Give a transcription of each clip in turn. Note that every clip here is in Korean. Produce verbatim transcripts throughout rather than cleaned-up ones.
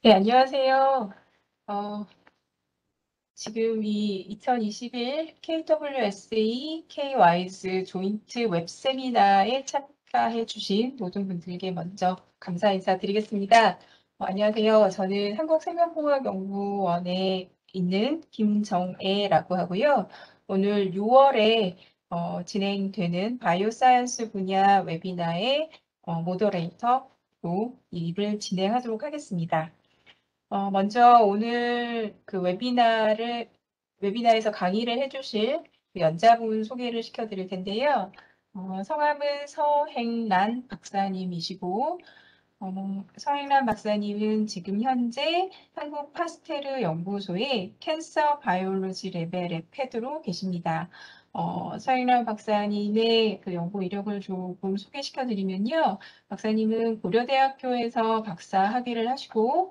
네, 안녕하세요. 어, 지금 이 이천이십일 케이더블유에스에이 K-와이즈 조인트 웹 세미나에 참가해 주신 모든 분들께 먼저 감사 인사드리겠습니다. 어, 안녕하세요. 저는 한국생명공학연구원에 있는 김정애라고 하고요. 오늘 유월에 어, 진행되는 바이오사이언스 분야 웨비나의 어, 모더레이터로 일을 진행하도록 하겠습니다. 어, 먼저 오늘 그 웨비나를, 웨비나에서 강의를 해주실 그 연자분 소개를 시켜드릴 텐데요. 어, 성함은 서행란 박사님이시고, 어, 서행란 박사님은 지금 현재 한국 파스테르 연구소의 캔서 바이올로지 레벨의 패드로 계십니다. 어, 서행란 박사님의 그 연구 이력을 조금 소개시켜드리면요. 박사님은 고려대학교에서 박사 학위를 하시고,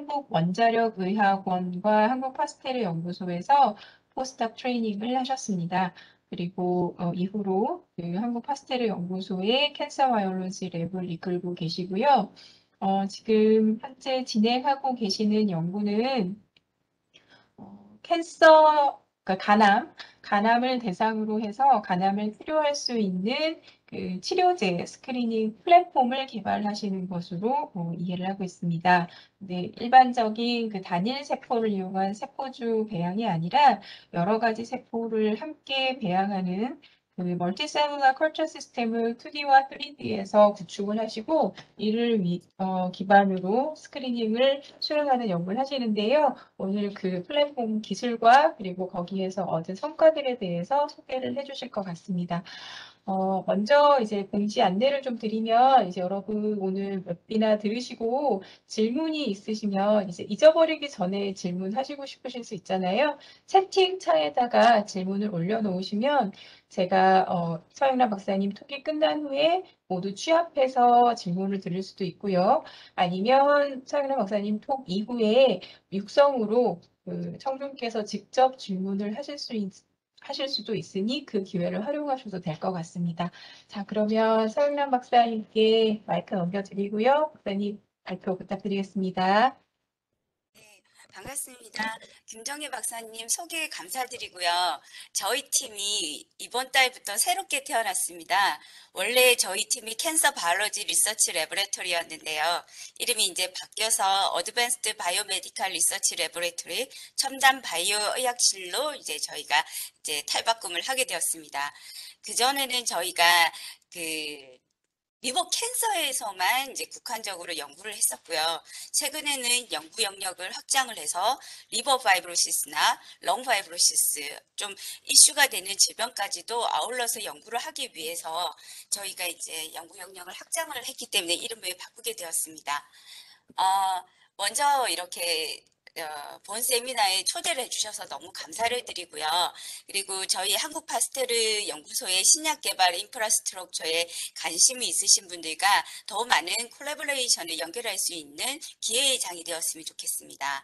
한국원자력의학원과 한국파스테르 연구소에서 포스닥 트레이닝을 하셨습니다. 그리고 어, 이후로 그 한국파스테르 연구소의 캔서 바이올로지 랩을 이끌고 계시고요. 어, 지금 현재 진행하고 계시는 연구는 어, 캔서, 그러니까 간암, 간암을 대상으로 해서 간암을 치료할 수 있는 그 치료제 스크리닝 플랫폼을 개발하시는 것으로 어, 이해를 하고 있습니다. 네, 일반적인 그 단일 세포를 이용한 세포주 배양이 아니라 여러 가지 세포를 함께 배양하는 그 멀티셀룰러 컬처 시스템을 투디와 쓰리디에서 구축을 하시고 이를 위, 어, 기반으로 스크리닝을 수행하는 연구를 하시는데요. 오늘 그 플랫폼 기술과 그리고 거기에서 얻은 성과들에 대해서 소개를 해주실 것 같습니다. 어, 먼저 이제 공지 안내를 좀 드리면 이제 여러분 오늘 웹비나 들으시고 질문이 있으시면 이제 잊어버리기 전에 질문하시고 싶으실 수 있잖아요. 채팅창에다가 질문을 올려놓으시면 제가 어, 서영란 박사님 톡이 끝난 후에 모두 취합해서 질문을 드릴 수도 있고요. 아니면 서영란 박사님 톡 이후에 육성으로 그 청중께서 직접 질문을 하실 수 있, 하실 수도 있으니 그 기회를 활용하셔도 될 것 같습니다. 자, 그러면 서영란 박사님께 마이크 넘겨드리고요. 박사님 발표 부탁드리겠습니다. 네, 반갑습니다. 김정희 박사님 소개 감사드리고요. 저희 팀이 이번 달부터 새롭게 태어났습니다. 원래 저희 팀이 캔서 바이올로지 리서치 레보레토리였는데요. 이름이 이제 바뀌어서 어드밴스드 바이오메디칼 리서치 레보레토리 첨단 바이오 의학실로 이제 저희가 이제 탈바꿈을 하게 되었습니다. 그전에는 저희가 그 미국 캔서에서만 이제 국한적으로 연구를 했었고요. 최근에는 연구 영역을 확장을 해서 리버 파이브로시스나 렁 파이브로시스 좀 이슈가 되는 질병까지도 아울러서 연구를 하기 위해서 저희가 이제 연구 영역을 확장을 했기 때문에 이름을 바꾸게 되었습니다. 어, 먼저 이렇게 어, 본 세미나에 초대를 해주셔서 너무 감사를 드리고요. 그리고 저희 한국 파스테르 연구소의 신약 개발 인프라스트럭처에 관심이 있으신 분들과 더 많은 콜라보레이션을 연결할 수 있는 기회의 장이 되었으면 좋겠습니다.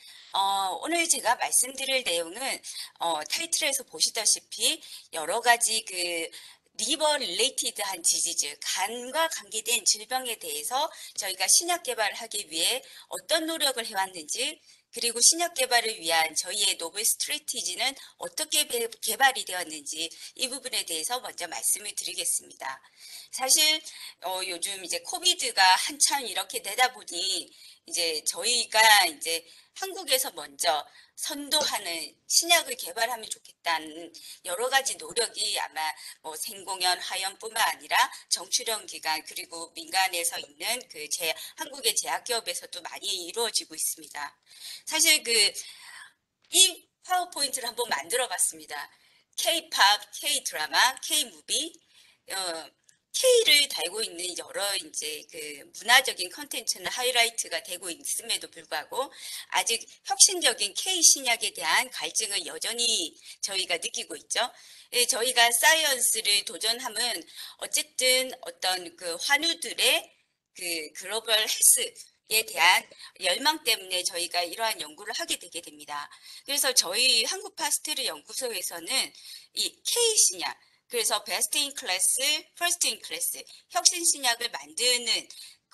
어, 오늘 제가 말씀드릴 내용은 어, 타이틀에서 보시다시피 여러 가지 그 리버 릴레이티드한 디지즈, 간과 관계된 질병에 대해서 저희가 신약 개발을 하기 위해 어떤 노력을 해왔는지, 그리고 신약 개발을 위한 저희의 노블 스트래티지는 어떻게 개발이 되었는지 이 부분에 대해서 먼저 말씀을 드리겠습니다. 사실 어, 요즘 이제 코비드가 한참 이렇게 되다 보니 이제 저희가 이제 한국에서 먼저 선도하는 신약을 개발하면 좋겠다는 여러 가지 노력이 아마 뭐 생공연, 화연뿐만 아니라 정출연 기관 그리고 민간에서 있는 그 제 한국의 제약기업에서도 많이 이루어지고 있습니다. 사실 그 이 파워포인트를 한번 만들어 봤습니다. K-팝, K-드라마, K-무비, 어, K를 달고 있는 여러 이제 그 문화적인 컨텐츠는 하이라이트가 되고 있음에도 불구하고 아직 혁신적인 K 신약에 대한 갈증을 여전히 저희가 느끼고 있죠. 예, 저희가 사이언스를 도전함은 어쨌든 어떤 그 환우들의 그 글로벌 헬스에 대한 열망 때문에 저희가 이러한 연구를 하게 되게 됩니다. 그래서 저희 한국 파스테르 연구소에서는 이 K 신약 그래서 베스트 인 클래스, 퍼스트 인 클래스, 혁신 신약을 만드는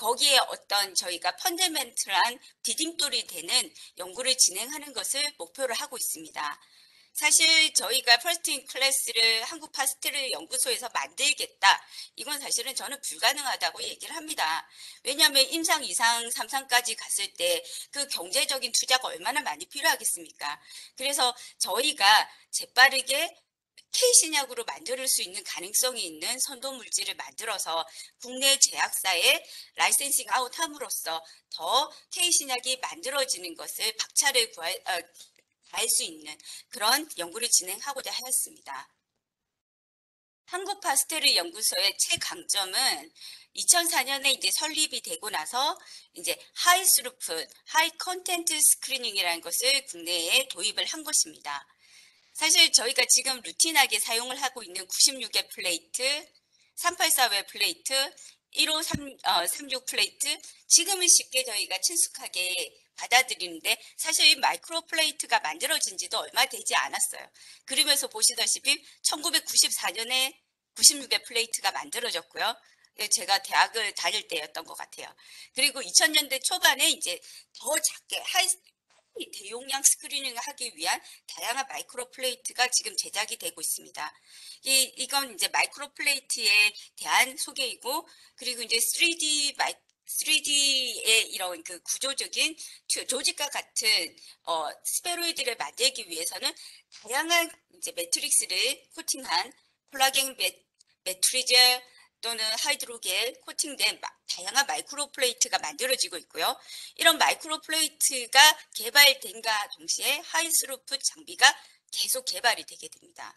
거기에 어떤 저희가 펀더멘털한 디딤돌이 되는 연구를 진행하는 것을 목표로 하고 있습니다. 사실 저희가 퍼스트 인 클래스를 한국 파스텔 연구소에서 만들겠다. 이건 사실은 저는 불가능하다고 얘기를 합니다. 왜냐하면 임상, 이상, 삼상까지 갔을 때 그 경제적인 투자가 얼마나 많이 필요하겠습니까? 그래서 저희가 재빠르게 K신약으로 만들 수 있는 가능성이 있는 선도 물질을 만들어서 국내 제약사에 라이센싱 아웃 함으로써 더 K신약이 만들어지는 것을 박차를 구할, 어, 알 수 있는 그런 연구를 진행하고자 하였습니다. 한국 파스텔 연구소의 최강점은 이천사 년에 이제 설립이 되고 나서 이제 하이 스루풋, 하이 컨텐트 스크리닝이라는 것을 국내에 도입을 한 것입니다. 사실 저희가 지금 루틴하게 사용을 하고 있는 구십육 회 플레이트, 삼백팔십사 회 플레이트, 일오삼육 플레이트, 지금은 쉽게 저희가 친숙하게 받아들이는데 사실 이 마이크로 플레이트가 만들어진 지도 얼마 되지 않았어요. 그러면서 보시다시피 천구백구십사 년에 구십육 회 플레이트가 만들어졌고요. 제가 대학을 다닐 때였던 것 같아요. 그리고 이천 년대 초반에 이제 더 작게 하이 대용량 스크리닝을 하기 위한 다양한 마이크로 플레이트가 지금 제작이 되고 있습니다. 이, 이건 이제 마이크로 플레이트에 대한 소개이고, 그리고 이제 쓰리디 마이 쓰리디의 이런 그 구조적인 조직과 같은 어, 스페로이드를 만들기 위해서는 다양한 이제 매트릭스를 코팅한 콜라겐 매, 매트리젤 또는 하이드로겔 코팅된 다양한 마이크로 플레이트가 만들어지고 있고요. 이런 마이크로 플레이트가 개발된과 동시에 하이스루풋 장비가 계속 개발이 되게 됩니다.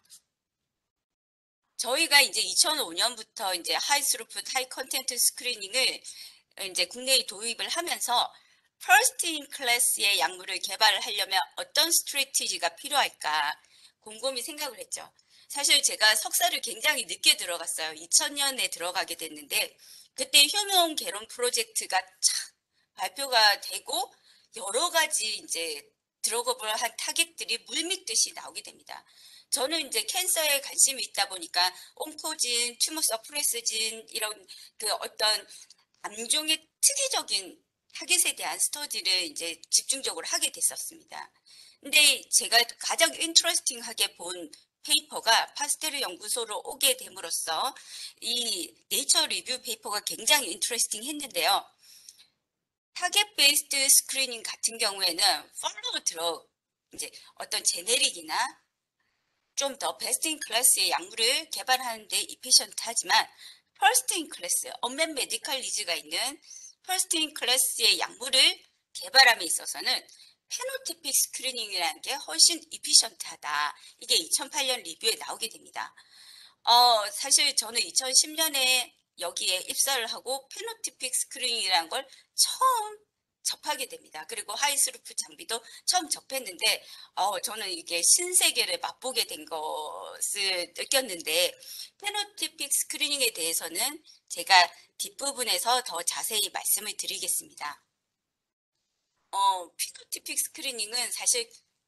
저희가 이제 이천오 년부터 이제 하이스루풋 하이 컨텐트 스크리닝을 이제 국내에 도입을 하면서 퍼스트 인 클래스의 약물을 개발을 하려면 어떤 스트래티지가 필요할까 곰곰이 생각을 했죠. 사실 제가 석사를 굉장히 늦게 들어갔어요. 이천 년에 들어가게 됐는데 그때 휴먼 개론 프로젝트가 참 발표가 되고 여러 가지 이제 드러그블 한 타겟들이 물밀듯이 나오게 됩니다. 저는 이제 캔서에 관심이 있다 보니까 온코진, 튜머 서프레스진 이런 그 어떤 암종의 특이적인 타겟에 대한 스터디를 이제 집중적으로 하게 됐었습니다. 근데 제가 가장 인트러스팅하게 본 페이퍼가 파스텔 연구소로 오게 됨으로써 이 네이처 리뷰 페이퍼가 굉장히 인트러스팅 했는데요. 타겟 베이스드 스크리닝 같은 경우에는 팔로우 드럭, 이제 어떤 제네릭이나 좀 더 베스트 인 클래스의 약물을 개발하는 데 이피션트하지만 퍼스트 인 클래스, 언맷 메디컬 니즈가 있는 퍼스트 인 클래스의 약물을 개발함에 있어서는 페노티픽 스크리닝이라는 게 훨씬 이피션트하다. 이게 이천팔 년 리뷰에 나오게 됩니다. 어, 사실 저는 이천십 년에 여기에 입사를 하고 페노티픽 스크리닝이라는 걸 처음 접하게 됩니다. 그리고 하이스루프 장비도 처음 접했는데 어, 저는 이게 신세계를 맛보게 된 것을 느꼈는데 페노티픽 스크리닝에 대해서는 제가 뒷부분에서 더 자세히 말씀을 드리겠습니다. 어, 피노티픽 스크리닝은 사실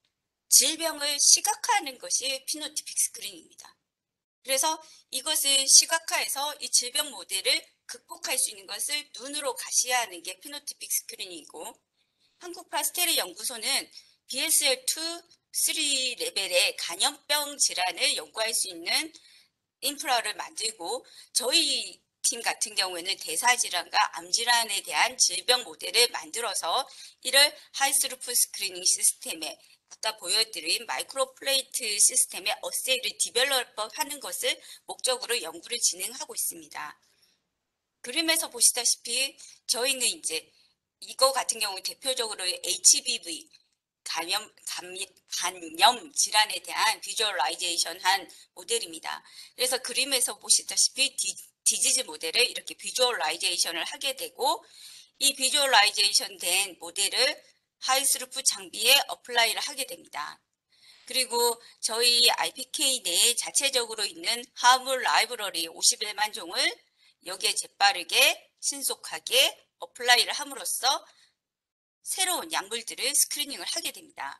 질병을 시각화하는 것이 피노티픽 스크리닝입니다. 그래서 이것을 시각화해서 이 질병 모델을 극복할 수 있는 것을 눈으로 가시화하는 게 피노티픽 스크리닝이고 한국 파스텔 연구소는 비에스엘 투, 삼 레벨의 간염병 질환을 연구할 수 있는 인프라를 만들고 저희 팀 같은 경우에는 대사질환과 암질환에 대한 질병 모델을 만들어서 이를 하이스루프 스크리닝 시스템에 아까 보여드린 마이크로 플레이트 시스템의 어세이를 디벨롭하는 것을 목적으로 연구를 진행하고 있습니다. 그림에서 보시다시피 저희는 이제 이거 같은 경우 대표적으로 에이치비브이 감염, 감염, 간염 질환에 대한 비주얼라이제이션 한 모델입니다. 그래서 그림에서 보시다시피 디, 디지즈 모델을 이렇게 비주얼라이제이션을 하게 되고 이 비주얼라이제이션 된 모델을 하이스루프 장비에 어플라이를 하게 됩니다. 그리고 저희 아이피케이 내에 자체적으로 있는 화물 라이브러리 오십일만 종을 여기에 재빠르게 신속하게 어플라이를 함으로써 새로운 약물들을 스크리닝을 하게 됩니다.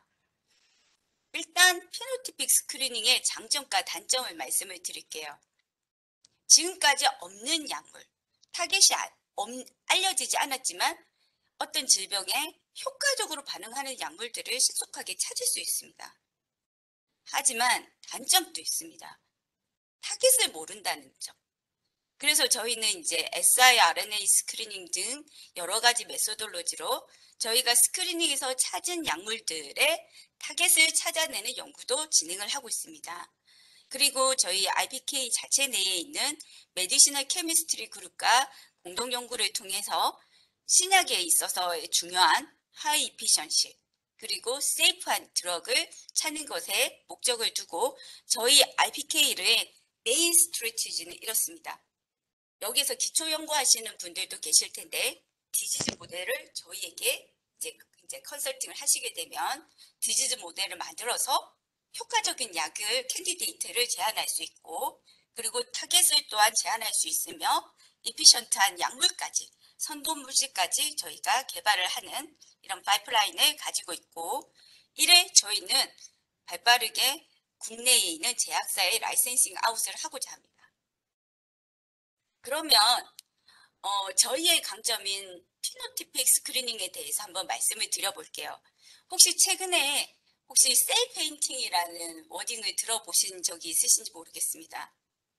일단 피노티픽 스크리닝의 장점과 단점을 말씀을 드릴게요. 지금까지 없는 약물, 타겟이 엄- 알려지지 않았지만 어떤 질병에 효과적으로 반응하는 약물들을 신속하게 찾을 수 있습니다. 하지만 단점도 있습니다. 타깃을 모른다는 점. 그래서 저희는 이제 siRNA 스크리닝 등 여러 가지 메소돌로지로 저희가 스크리닝에서 찾은 약물들의 타겟을 찾아내는 연구도 진행을 하고 있습니다. 그리고 저희 아이피케이 자체 내에 있는 메디시널 케미스트리 그룹과 공동 연구를 통해서 신약에 있어서의 중요한 하이 이피션시 그리고 세이프한 드럭을 찾는 것에 목적을 두고 저희 아이피케이의 메인 스트래티지는 이렇습니다. 여기서 기초 연구하시는 분들도 계실 텐데 디지즈 모델을 저희에게 이제, 이제 컨설팅을 하시게 되면 디지즈 모델을 만들어서 효과적인 약을 캔디데이트를 제안할 수 있고 그리고 타겟을 또한 제안할 수 있으며 이피션트한 약물까지 선도 물질까지 저희가 개발을 하는 이런 파이프라인을 가지고 있고 이를 저희는 발빠르게 국내에 있는 제약사에 라이센싱 아웃을 하고자 합니다. 그러면 어, 저희의 강점인 피노티픽 스크리닝에 대해서 한번 말씀을 드려볼게요. 혹시 최근에 혹시 셀 페인팅이라는 워딩을 들어보신 적이 있으신지 모르겠습니다.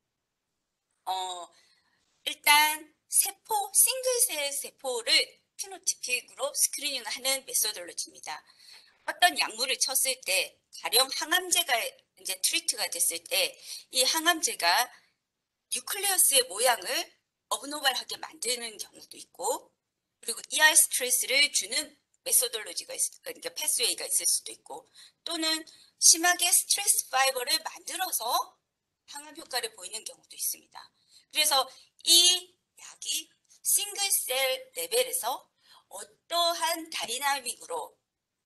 어, 일단 세포, 싱글셀 세포를 피노티픽으로 스크리닝을 하는 메소돌로지입니다. 어떤 약물을 쳤을 때 가령 항암제가 이제 트리트가 됐을 때 이 항암제가 뉴클레어스의 모양을 어브노멀하게 만드는 경우도 있고 그리고 이알 스트레스를 주는 메소돌로지가 있, 그러니까 패스웨이가 있을 수도 있고 또는 심하게 스트레스 파이버를 만들어서 항암 효과를 보이는 경우도 있습니다. 그래서 이 약이 싱글셀 레벨에서 어떠한 다이나믹으로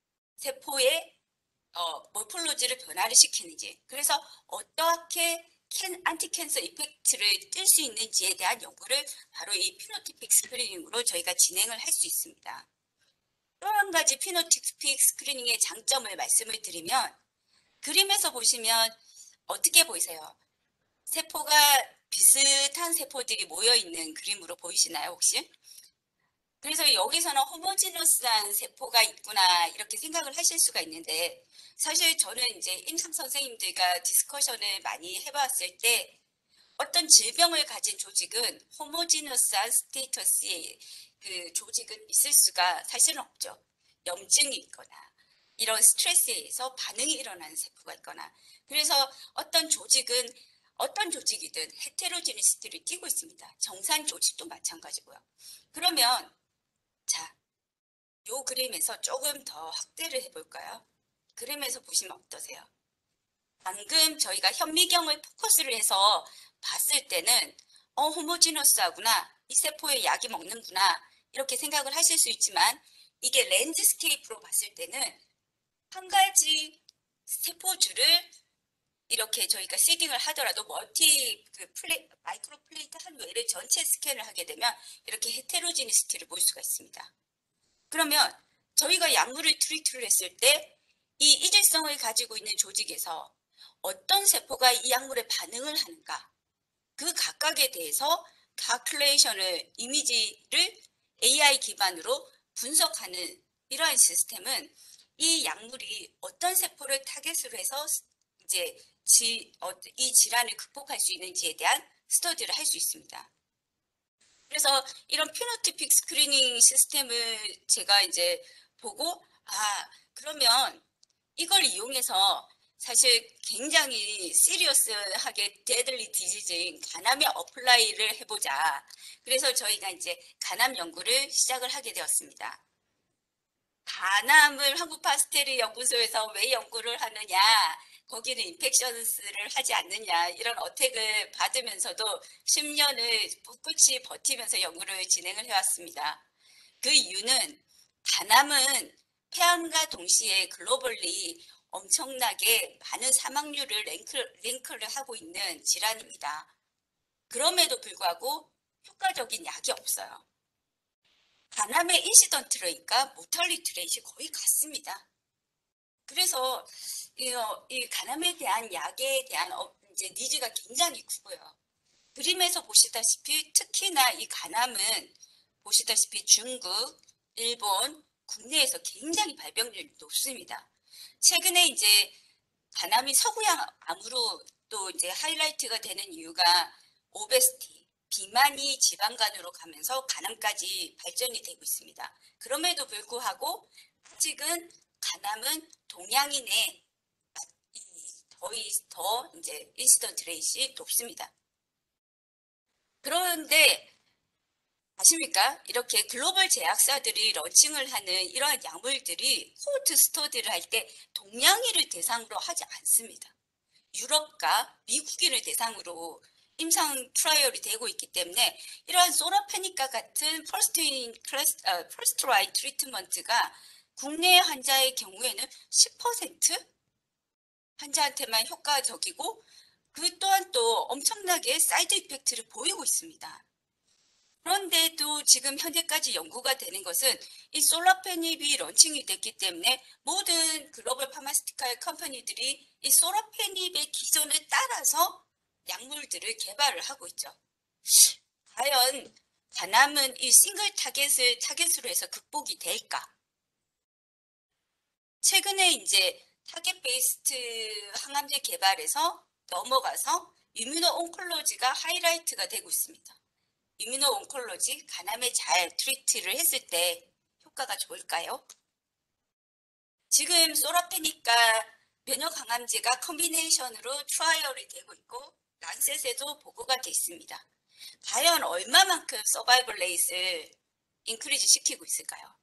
세포의 어, 모폴로지를 변화를 시키는지 그래서 어떻게 캔, 안티캔서 이펙트를 뜰 수 있는지에 대한 연구를 바로 이 피노티픽 스크리닝으로 저희가 진행을 할 수 있습니다. 또 한 가지 피노티픽 스크리닝의 장점을 말씀을 드리면 그림에서 보시면 어떻게 보이세요? 세포가 비슷한 세포들이 모여있는 그림으로 보이시나요 혹시? 그래서 여기서는 호모지너스한 세포가 있구나 이렇게 생각을 하실 수가 있는데 사실 저는 이제 임상 선생님들과 디스커션을 많이 해봤을 때 어떤 질병을 가진 조직은 호모지너스한 스테이터스의 그 조직은 있을 수가 사실은 없죠. 염증이 있거나 이런 스트레스에 의해서 반응이 일어나는 세포가 있거나 그래서 어떤 조직은 어떤 조직이든 헤테로지니시티를 띠고 있습니다. 정산 조직도 마찬가지고요. 그러면 자, 요 그림에서 조금 더 확대를 해볼까요? 그림에서 보시면 어떠세요? 방금 저희가 현미경을 포커스를 해서 봤을 때는 어, 호모지너스하구나. 이 세포에 약이 먹는구나. 이렇게 생각을 하실 수 있지만 이게 랜드스케이프로 봤을 때는 한 가지 세포줄을 이렇게 저희가 시딩을 하더라도 멀티 그 플레, 마이크로 플레이트 한 외를 전체 스캔을 하게 되면 이렇게 헤테로지니시티를 볼 수가 있습니다. 그러면 저희가 약물을 트리트를 했을 때 이 이질성을 가지고 있는 조직에서 어떤 세포가 이 약물에 반응을 하는가 그 각각에 대해서 calculation을 이미지를 에이아이 기반으로 분석하는 이러한 시스템은 이 약물이 어떤 세포를 타겟으로 해서 이제 지, 어, 이 질환을 극복할 수 있는지에 대한 스터디를 할 수 있습니다. 그래서 이런 피노티픽 스크리닝 시스템을 제가 이제 보고 아 그러면 이걸 이용해서 사실 굉장히 시리어스하게 데들리 디지즈인 간암에 어플라이를 해보자. 그래서 저희가 이제 간암 연구를 시작을 하게 되었습니다. 간암을 한국 파스테르 연구소에서 왜 연구를 하느냐? 거기는 인펙션스를 하지 않느냐 이런 어택을 받으면서도 십 년을 꿋꿋이 버티면서 연구를 진행을 해왔습니다. 그 이유는 간암은 폐암과 동시에 글로벌리 엄청나게 많은 사망률을 랭크, 랭크를 하고 있는 질환입니다. 그럼에도 불구하고 효과적인 약이 없어요. 간암의 인시던트 레이트가 모털리티 레이트가 거의 같습니다. 그래서 이, 어, 이 간암에 대한 약에 대한 어, 이제 니즈가 굉장히 크고요. 그림에서 보시다시피 특히나 이 간암은 보시다시피 중국, 일본, 국내에서 굉장히 발병률이 높습니다. 최근에 이제 간암이 서구양 암으로 또 이제 하이라이트가 되는 이유가 오베스티, 비만이 지방간으로 가면서 간암까지 발전이 되고 있습니다. 그럼에도 불구하고 아직은 간암은 동양인의 거의 더 이제 인시던트 레이시 높습니다. 그런데 아십니까? 이렇게 글로벌 제약사들이 런칭을 하는 이러한 약물들이 코호트 스터디를 할 때 동양인을 대상으로 하지 않습니다. 유럽과 미국인을 대상으로 임상 트라이얼이 되고 있기 때문에 이러한 소라페닉과 같은 퍼스트인 클래스, 어, 퍼스트 라인 트리트먼트가 국내 환자의 경우에는 십 퍼센트 환자한테만 효과적이고 그 또한 또 엄청나게 사이드 이펙트를 보이고 있습니다. 그런데도 지금 현재까지 연구가 되는 것은 이 솔라페닙이 런칭이 됐기 때문에 모든 글로벌 파마스티컬 컴퍼니들이 이 솔라페닙의 기존을 따라서 약물들을 개발을 하고 있죠. 과연 간암은 이 싱글 타겟을 타겟으로 해서 극복이 될까? 최근에 이제 타겟 베이스트 항암제 개발에서 넘어가서 이뮤노 온콜로지가 하이라이트가 되고 있습니다. 이뮤노 온콜로지, 간암에 잘 트리트를 했을 때 효과가 좋을까요? 지금 소라페닉과 면역 항암제가 컨비네이션으로 트라이얼이 되고 있고 란셋에도 보고가 돼 있습니다. 과연 얼마만큼 서바이벌 레이스를 인크리즈 시키고 있을까요?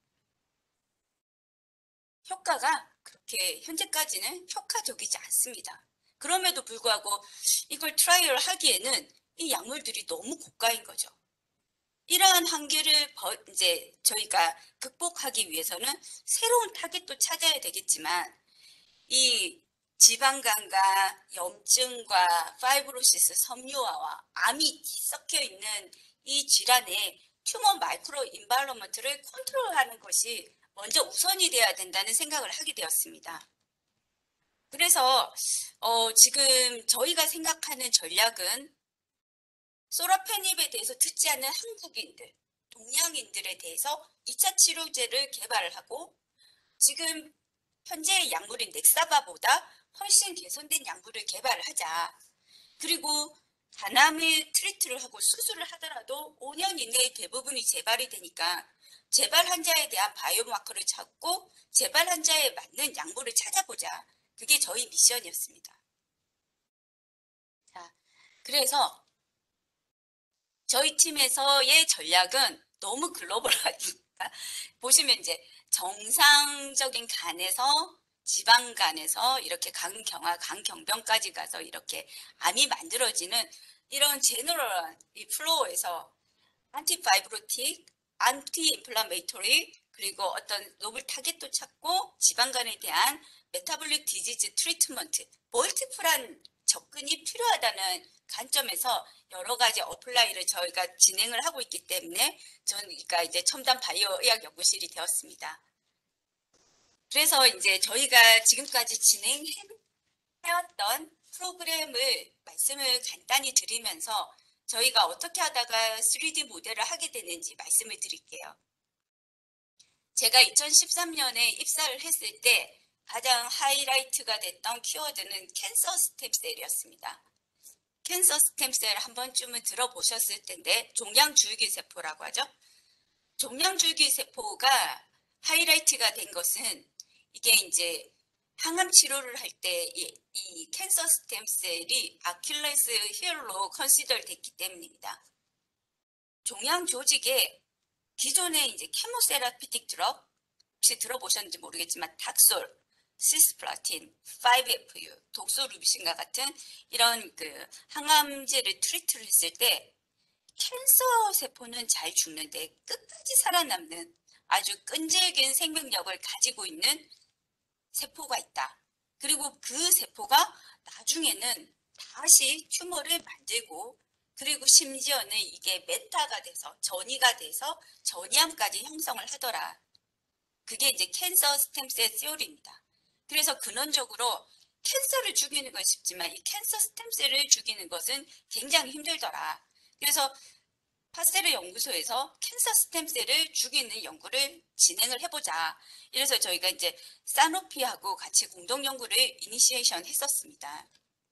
효과가 그렇게 현재까지는 효과적이지 않습니다. 그럼에도 불구하고 이걸 트라이얼 하기에는 이 약물들이 너무 고가인 거죠. 이러한 한계를 이제 저희가 극복하기 위해서는 새로운 타겟도 찾아야 되겠지만 이 지방간과 염증과 파이브로시스, 섬유화와 암이 섞여 있는 이 질환의 튜머 마이크로 인바이러먼트를 컨트롤하는 것이 먼저 우선이 돼야 된다는 생각을 하게 되었습니다. 그래서 어, 지금 저희가 생각하는 전략은 소라페닙에 대해서 듣지 않는 한국인들, 동양인들에 대해서 이 차 치료제를 개발을 하고 지금 현재의 약물인 넥사바보다 훨씬 개선된 약물을 개발을 하자. 그리고 간암을 트리트를 하고 수술을 하더라도 오 년 이내에 대부분이 재발이 되니까 재발 환자에 대한 바이오마커를 찾고 재발 환자에 맞는 약물을 찾아보자. 그게 저희 미션이었습니다. 자, 그래서 저희 팀에서의 전략은 너무 글로벌하니까 보시면 이제 정상적인 간에서 지방간에서 이렇게 간경화, 간경변까지 가서 이렇게 암이 만들어지는 이런 제너럴한 이 플로어에서 안티파이브로틱, 안티인플라메이토리 그리고 어떤 노블 타겟도 찾고 지방간에 대한 메타볼릭 디지즈 트리트먼트, 멀티플한 접근이 필요하다는 관점에서 여러 가지 어플라이를 저희가 진행을 하고 있기 때문에 저희가 이제 첨단 바이오 의학 연구실이 되었습니다. 그래서 이제 저희가 지금까지 진행해왔던 프로그램을 말씀을 간단히 드리면서 저희가 어떻게 하다가 쓰리디 모델을 하게 됐는지 말씀을 드릴게요. 제가 이천십삼 년에 입사를 했을 때 가장 하이라이트가 됐던 키워드는 캔서 스템셀이었습니다. 캔서 스템셀 한 번쯤은 들어보셨을 텐데 종양줄기세포라고 하죠. 종양줄기세포가 하이라이트가 된 것은 이게 이제 항암 치료를 할 때 이 이 캔서 스템셀이 아킬레스 힐로 컨시더 됐기 때문입니다. 종양 조직에 기존의 이제 케모세라피틱 드럭 혹시 들어보셨는지 모르겠지만 닥솔, 시스플라틴, 파이브 에프 유, 독소루비신과 같은 이런 그 항암제를 트리트를 했을 때 캔서 세포는 잘 죽는데 끝까지 살아남는 아주 끈질긴 생명력을 가지고 있는 세포가 있다. 그리고 그 세포가 나중에는 다시 튜머를 만들고 그리고 심지어는 이게 메타가 돼서 전이가 돼서 전이암까지 형성을 하더라. 그게 이제 캔서 스템셀 시오리입니다. 그래서 근원적으로 캔서를 죽이는 건 쉽지만 이 캔서 스템셀을 죽이는 것은 굉장히 힘들더라. 그래서 파스테르 연구소에서 캔서 스템셀을 죽이는 연구를 진행을 해보자. 이래서 저희가 이제 사노피하고 같이 공동 연구를 이니시에이션 했었습니다.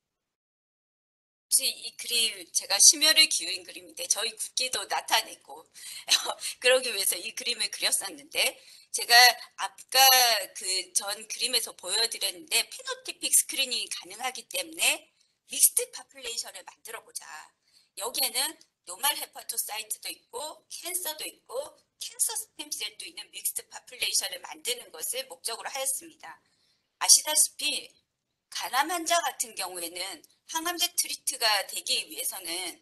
혹시 이 그림 제가 심혈을 기울인 그림인데 저희 굵기도 나타내고 그러기 위해서 이 그림을 그렸었는데 제가 아까 그 전 그림에서 보여드렸는데 피노티픽 스크리닝이 가능하기 때문에 믹스드 파퓰레이션을 만들어 보자. 여기에는 노말 헤파토사이트도 있고 캔서도 있고 캔서 스템셀도 있는 믹스드 파퓰레이션을 만드는 것을 목적으로 하였습니다. 아시다시피 간암 환자 같은 경우에는 항암제 트리트가 되기 위해서는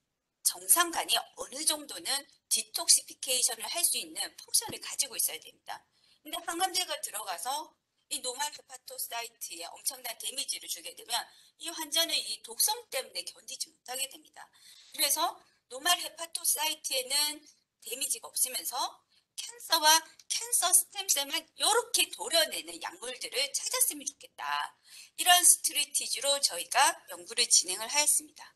정상간이 어느 정도는 디톡시피케이션을 할 수 있는 펑션을 가지고 있어야 됩니다. 근데 항암제가 들어가서 이 노말 헤파토사이트에 엄청난 데미지를 주게 되면 이 환자는 이 독성 때문에 견디지 못하게 됩니다. 그래서 노말 헤파토사이트에는 데미지가 없으면서 캔서와 캔서 스템셀만 이렇게 도려내는 약물들을 찾았으면 좋겠다. 이런 스트래티지로 저희가 연구를 진행을 하였습니다.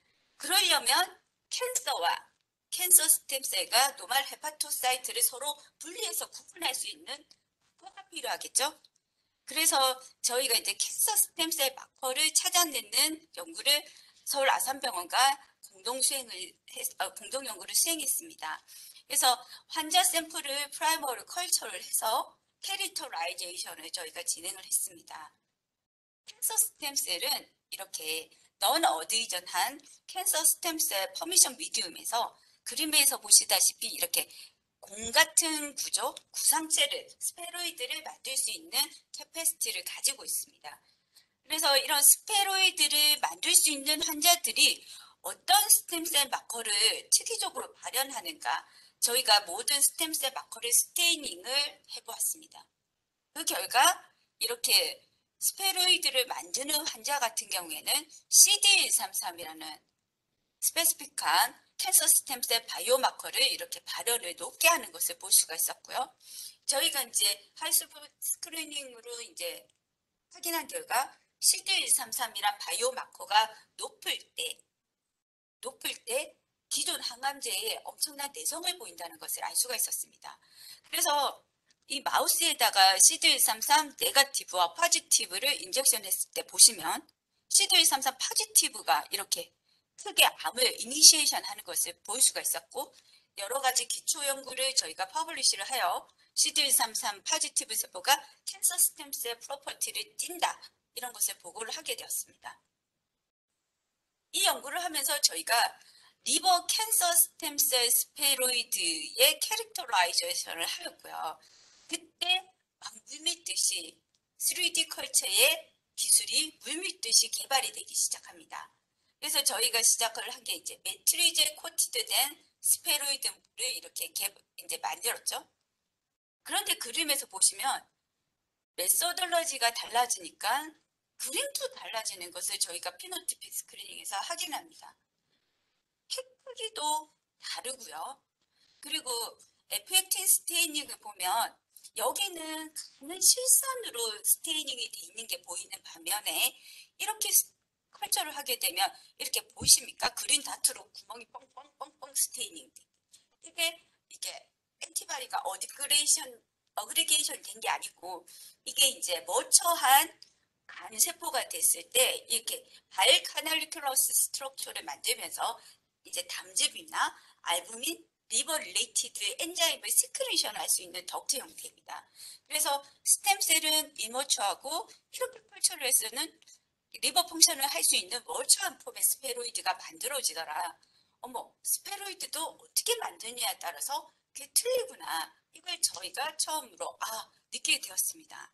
그러려면 캔서와 캔서 스템셀과 노말 헤파토사이트를 서로 분리해서 구분할 수 있는 마커가 필요하겠죠. 그래서 저희가 이제 캔서 스템셀 마커를 찾아내는 연구를 서울 아산병원과 공동 수행을 어, 공동 연구를 수행했습니다. 그래서 환자 샘플을 프라이머리 컬처를 해서 캐릭터라이제이션을 저희가 진행을 했습니다. 캔서 스템셀은 이렇게 넌 어드이전한 캔서 스템셀 퍼미션 미디움에서 그림에서 보시다시피 이렇게 공 같은 구조, 구상체를, 스페로이드를 만들 수 있는 캐패시티를 가지고 있습니다. 그래서 이런 스페로이드를 만들 수 있는 환자들이 어떤 스템셀 마커를 특이적으로 발현하는가 저희가 모든 스템셀 마커를 스테이닝을 해보았습니다. 그 결과 이렇게 스페로이드를 만드는 환자 같은 경우에는 씨디 일삼삼이라는 스페시픽한 캔서 스템셀 바이오마커를 이렇게 발현을 높게 하는 것을 볼 수가 있었고요. 저희가 이제 하이스프 스크리닝으로 이제 확인한 결과 씨디 일삼삼이란 바이오마커가 높을 때, 높을 때 기존 항암제에 엄청난 내성을 보인다는 것을 알 수가 있었습니다. 그래서 이 마우스에다가 씨디 일삼삼 네거티브와 포지티브를 인젝션했을 때 보시면 씨디 일삼삼 포지티브가 이렇게 크게 암을 이니시에이션 하는 것을 볼 수가 있었고 여러 가지 기초 연구를 저희가 퍼블리시를 하여 씨디 일삼삼 포지티브 세포가 캔서 스템셀 프로퍼티를 띈다 이런 것을 보고를 하게 되었습니다. 이 연구를 하면서 저희가 리버 캔서 스템셀 스페로이드의 캐릭터라이제이션을 하였고요. 그때 막 물밀듯이 쓰리디 컬처의 기술이 물밀듯이 개발이 되기 시작합니다. 그래서 저희가 시작을 한 게 이제 매트리제 코티드된 스페로이드를 이렇게 개, 이제 만들었죠. 그런데 그림에서 보시면 메소돌러지가 달라지니까 그림도 달라지는 것을 저희가 피노티픽 스크리닝에서 확인합니다. 팩 크기도 다르고요. 그리고 에프엑틴 스테이닝을 보면 여기는 가는 실선으로 스테이닝이 돼 있는 게 보이는 반면에 이렇게 컬처를 하게 되면 이렇게 보이십니까? 그린 다트로 구멍이 뻥뻥뻥뻥 스테이닝. 이게 이게 엔티바디가 어디그레이션 어그리게이션 된 게 아니고 이게 이제 멀처한 간 세포가 됐을 때 이렇게 바이카날리큘러스 스트럭처를 만들면서 이제 담즙이나 알부민, 리버 릴레이티드 엔자임을 시크레이션 할 수 있는 덕트 형태입니다. 그래서 스템셀은 이머추하고 이렇게 컬처를 해서는 리버 펑션을 할 수 있는 멀추한 폼의 스페로이드가 만들어지더라. 어머, 스페로이드도 어떻게 만드냐에 따라서 그게 틀리구나. 이걸 저희가 처음으로 아 느끼게 되었습니다.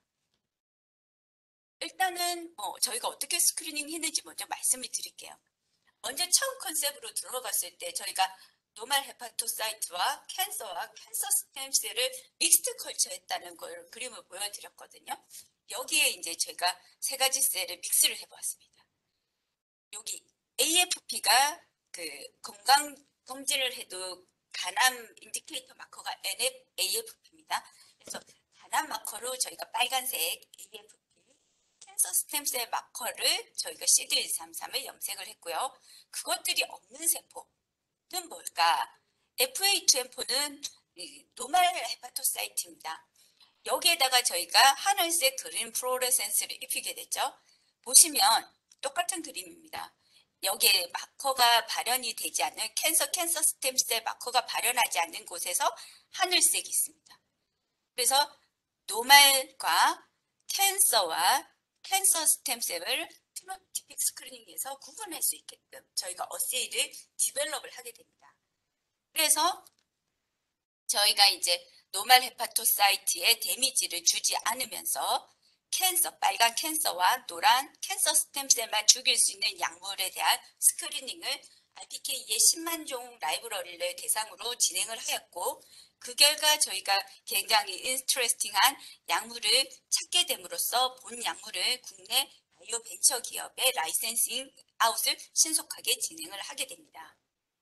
일단은 뭐 저희가 어떻게 스크리닝 했는지 먼저 말씀을 드릴게요. 먼저 처음 컨셉으로 들어갔을 때 저희가 노말 헤파토사이트와 캔서와 캔서 스템셀을 믹스트 컬처했다는 걸 그림을 보여드렸거든요. 여기에 이제 제가 세 가지 셀을 믹스를 해보았습니다. 여기 에이에프피가 그 건강 검진을 해도 간암 인디케이터 마커가 엔에프에이에프피입니다. 그래서 간암 마커로 저희가 빨간색 에이에프피, 캔서 스템셀 마커를 저희가 씨디 일삼삼을 염색을 했고요. 그것들이 없는 세포는 뭘까? 에프에이 투 엠 포는 노말 헤파토사이트입니다. 여기에다가 저희가 하늘색 그린 플로레센스를 입히게 됐죠. 보시면 똑같은 그림입니다. 여기에 마커가 발현이 되지 않는 캔서 캔서 스템셀 마커가 발현하지 않는 곳에서 하늘색이 있습니다. 그래서 노말과 캔서와 캔서 스템셀을 피노티픽 스크리닝에서 구분할 수 있게끔 저희가 어세이를 디벨롭을 하게 됩니다. 그래서 저희가 이제 노말 헤파토사이트에 데미지를 주지 않으면서 캔서, 빨간 캔서와 노란 캔서 스템셀만 죽일 수 있는 약물에 대한 스크리닝을 알피케이의 십만 종 라이브러리를 대상으로 진행을 하였고, 그 결과 저희가 굉장히 인트레스팅한 약물을 찾게 됨으로써 본 약물을 국내 바이오 벤처 기업의 라이센싱 아웃을 신속하게 진행을 하게 됩니다.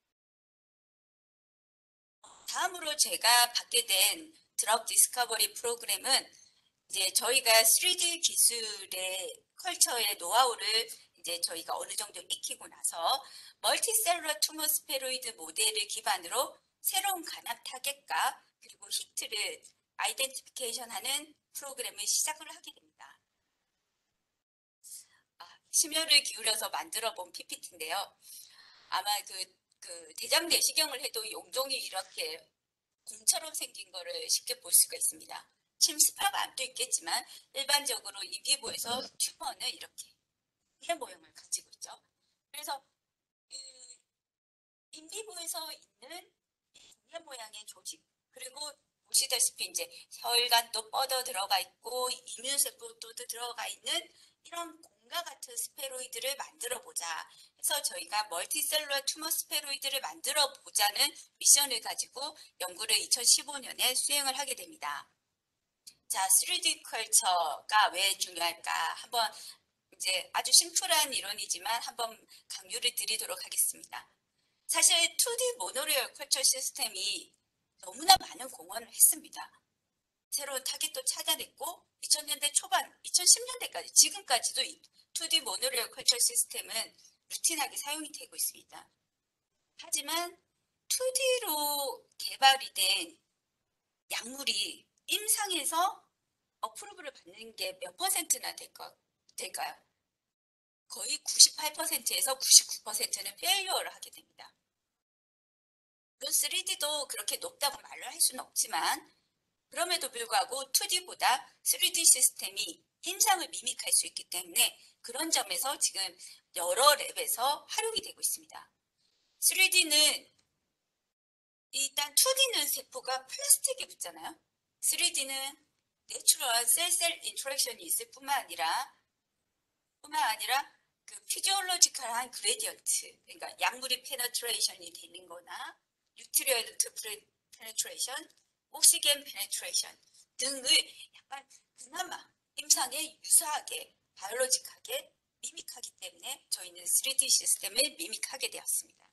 다음으로 제가 받게 된 드럭 디스커버리 프로그램은 이제 저희가 쓰리 디 기술의 컬처의 노하우를 이제 저희가 어느 정도 익히고 나서 멀티셀룰러 투머 스페로이드 모델을 기반으로 새로운 간암 타겟과 그리고 히트를 아이덴티피케이션하는 프로그램을 시작을 하게 됩니다. 아, 심혈을 기울여서 만들어 본 피피티인데요. 아마 그 그 대장 내시경을 해도 용종이 이렇게 공처럼 생긴 거를 쉽게 볼 수가 있습니다. 침습하고 암도 있겠지만 일반적으로 인비보에서 튜머는 이렇게 이 모양을 가지고 있죠. 그래서 그 인비보에서 있는 이 모양의 조직, 그리고 보시다시피 이제 혈관도 뻗어 들어가 있고 이뮨세포도 들어가 있는 이런 공과 같은 스페로이드를 만들어 보자 해서 저희가 멀티셀룰러 투머 스페로이드를 만들어 보자는 미션을 가지고 연구를 이천십오 년에 수행을 하게 됩니다. 자, 쓰리 디 컬처가 왜 중요할까? 한번 이제 아주 심플한 이론이지만 한번 강조를 드리도록 하겠습니다. 사실 투 디 모노리얼 컬처 시스템이 너무나 많은 공헌을 했습니다. 새로운 타겟도 찾아냈고 이천 년대 초반, 이천십 년대까지 지금까지도 투 디 모노리얼 컬처 시스템은 루틴하게 사용이 되고 있습니다. 하지만 투 디로 개발이 된 약물이 임상에서 어프로브를 받는 게 몇 퍼센트나 될까, 될까요? 거의 구십팔 퍼센트에서 구십구 퍼센트는 페일리어를 하게 됩니다. 물론 쓰리 디도 그렇게 높다고 말을 할 수는 없지만 그럼에도 불구하고 투 디보다 쓰리 디 시스템이 임상을 미믹할 수 있기 때문에 그런 점에서 지금 여러 랩에서 활용이 되고 있습니다. 쓰리 디는 일단 투 디는 세포가 플라스틱에 붙잖아요. 쓰리 디는 내추럴 셀-셀 인터랙션이 있을 뿐만 아니라 뿐만 아니라 그 피지올로지컬한 그레디언트, 그러니까 약물이 페네트레이션이 되는 거나 뉴트리언트 페네트레이션, 옥시겐 페네트레이션 등을 약간 그나마 임상에 유사하게 바이올로직하게 미믹하기 때문에 저희는 쓰리 디 시스템을 미믹하게 되었습니다.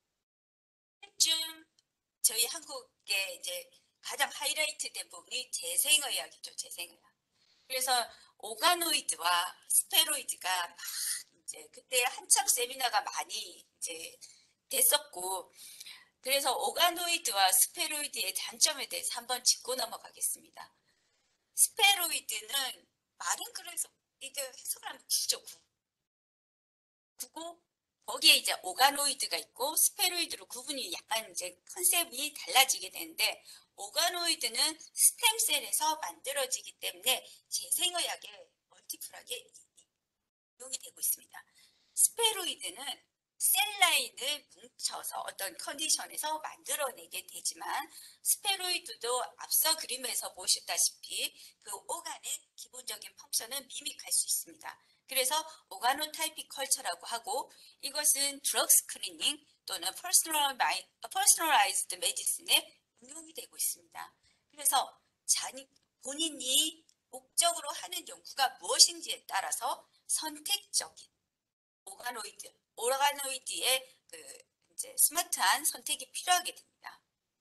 쯤 저희 한국의 이제 가장 하이라이트 된 부분이 재생의학이죠, 재생의학. 그래서 오가노이드와 스페로이드가 막 이제 그때 한참 세미나가 많이 이제 됐었고, 그래서 오가노이드와 스페로이드의 단점에 대해서 한번 짚고 넘어가겠습니다. 스페로이드는 말은 그래서 이게 해석을 하면 구죠, 구. 구고 거기에 이제 오가노이드가 있고 스페로이드로 구분이 약간 이제 컨셉이 달라지게 되는데, 오가노이드는 스템셀에서 만들어지기 때문에 재생의학에 멀티플하게 이용이 되고 있습니다. 스페로이드는 셀라인을 뭉쳐서 어떤 컨디션에서 만들어내게 되지만 스페로이드도 앞서 그림에서 보셨다시피 그 오간의 기본적인 펑션은 미믹할 수 있습니다. 그래서 오가노타이픽 컬처라고 하고, 이것은 드럭 스크리닝 또는 퍼스널라이즈드 메디슨에 응용이 되고 있습니다. 그래서 자기 본인이 목적으로 하는 연구가 무엇인지에 따라서 선택적인 오가노이드, 오가노이드의 그 이제 스마트한 선택이 필요하게 됩니다.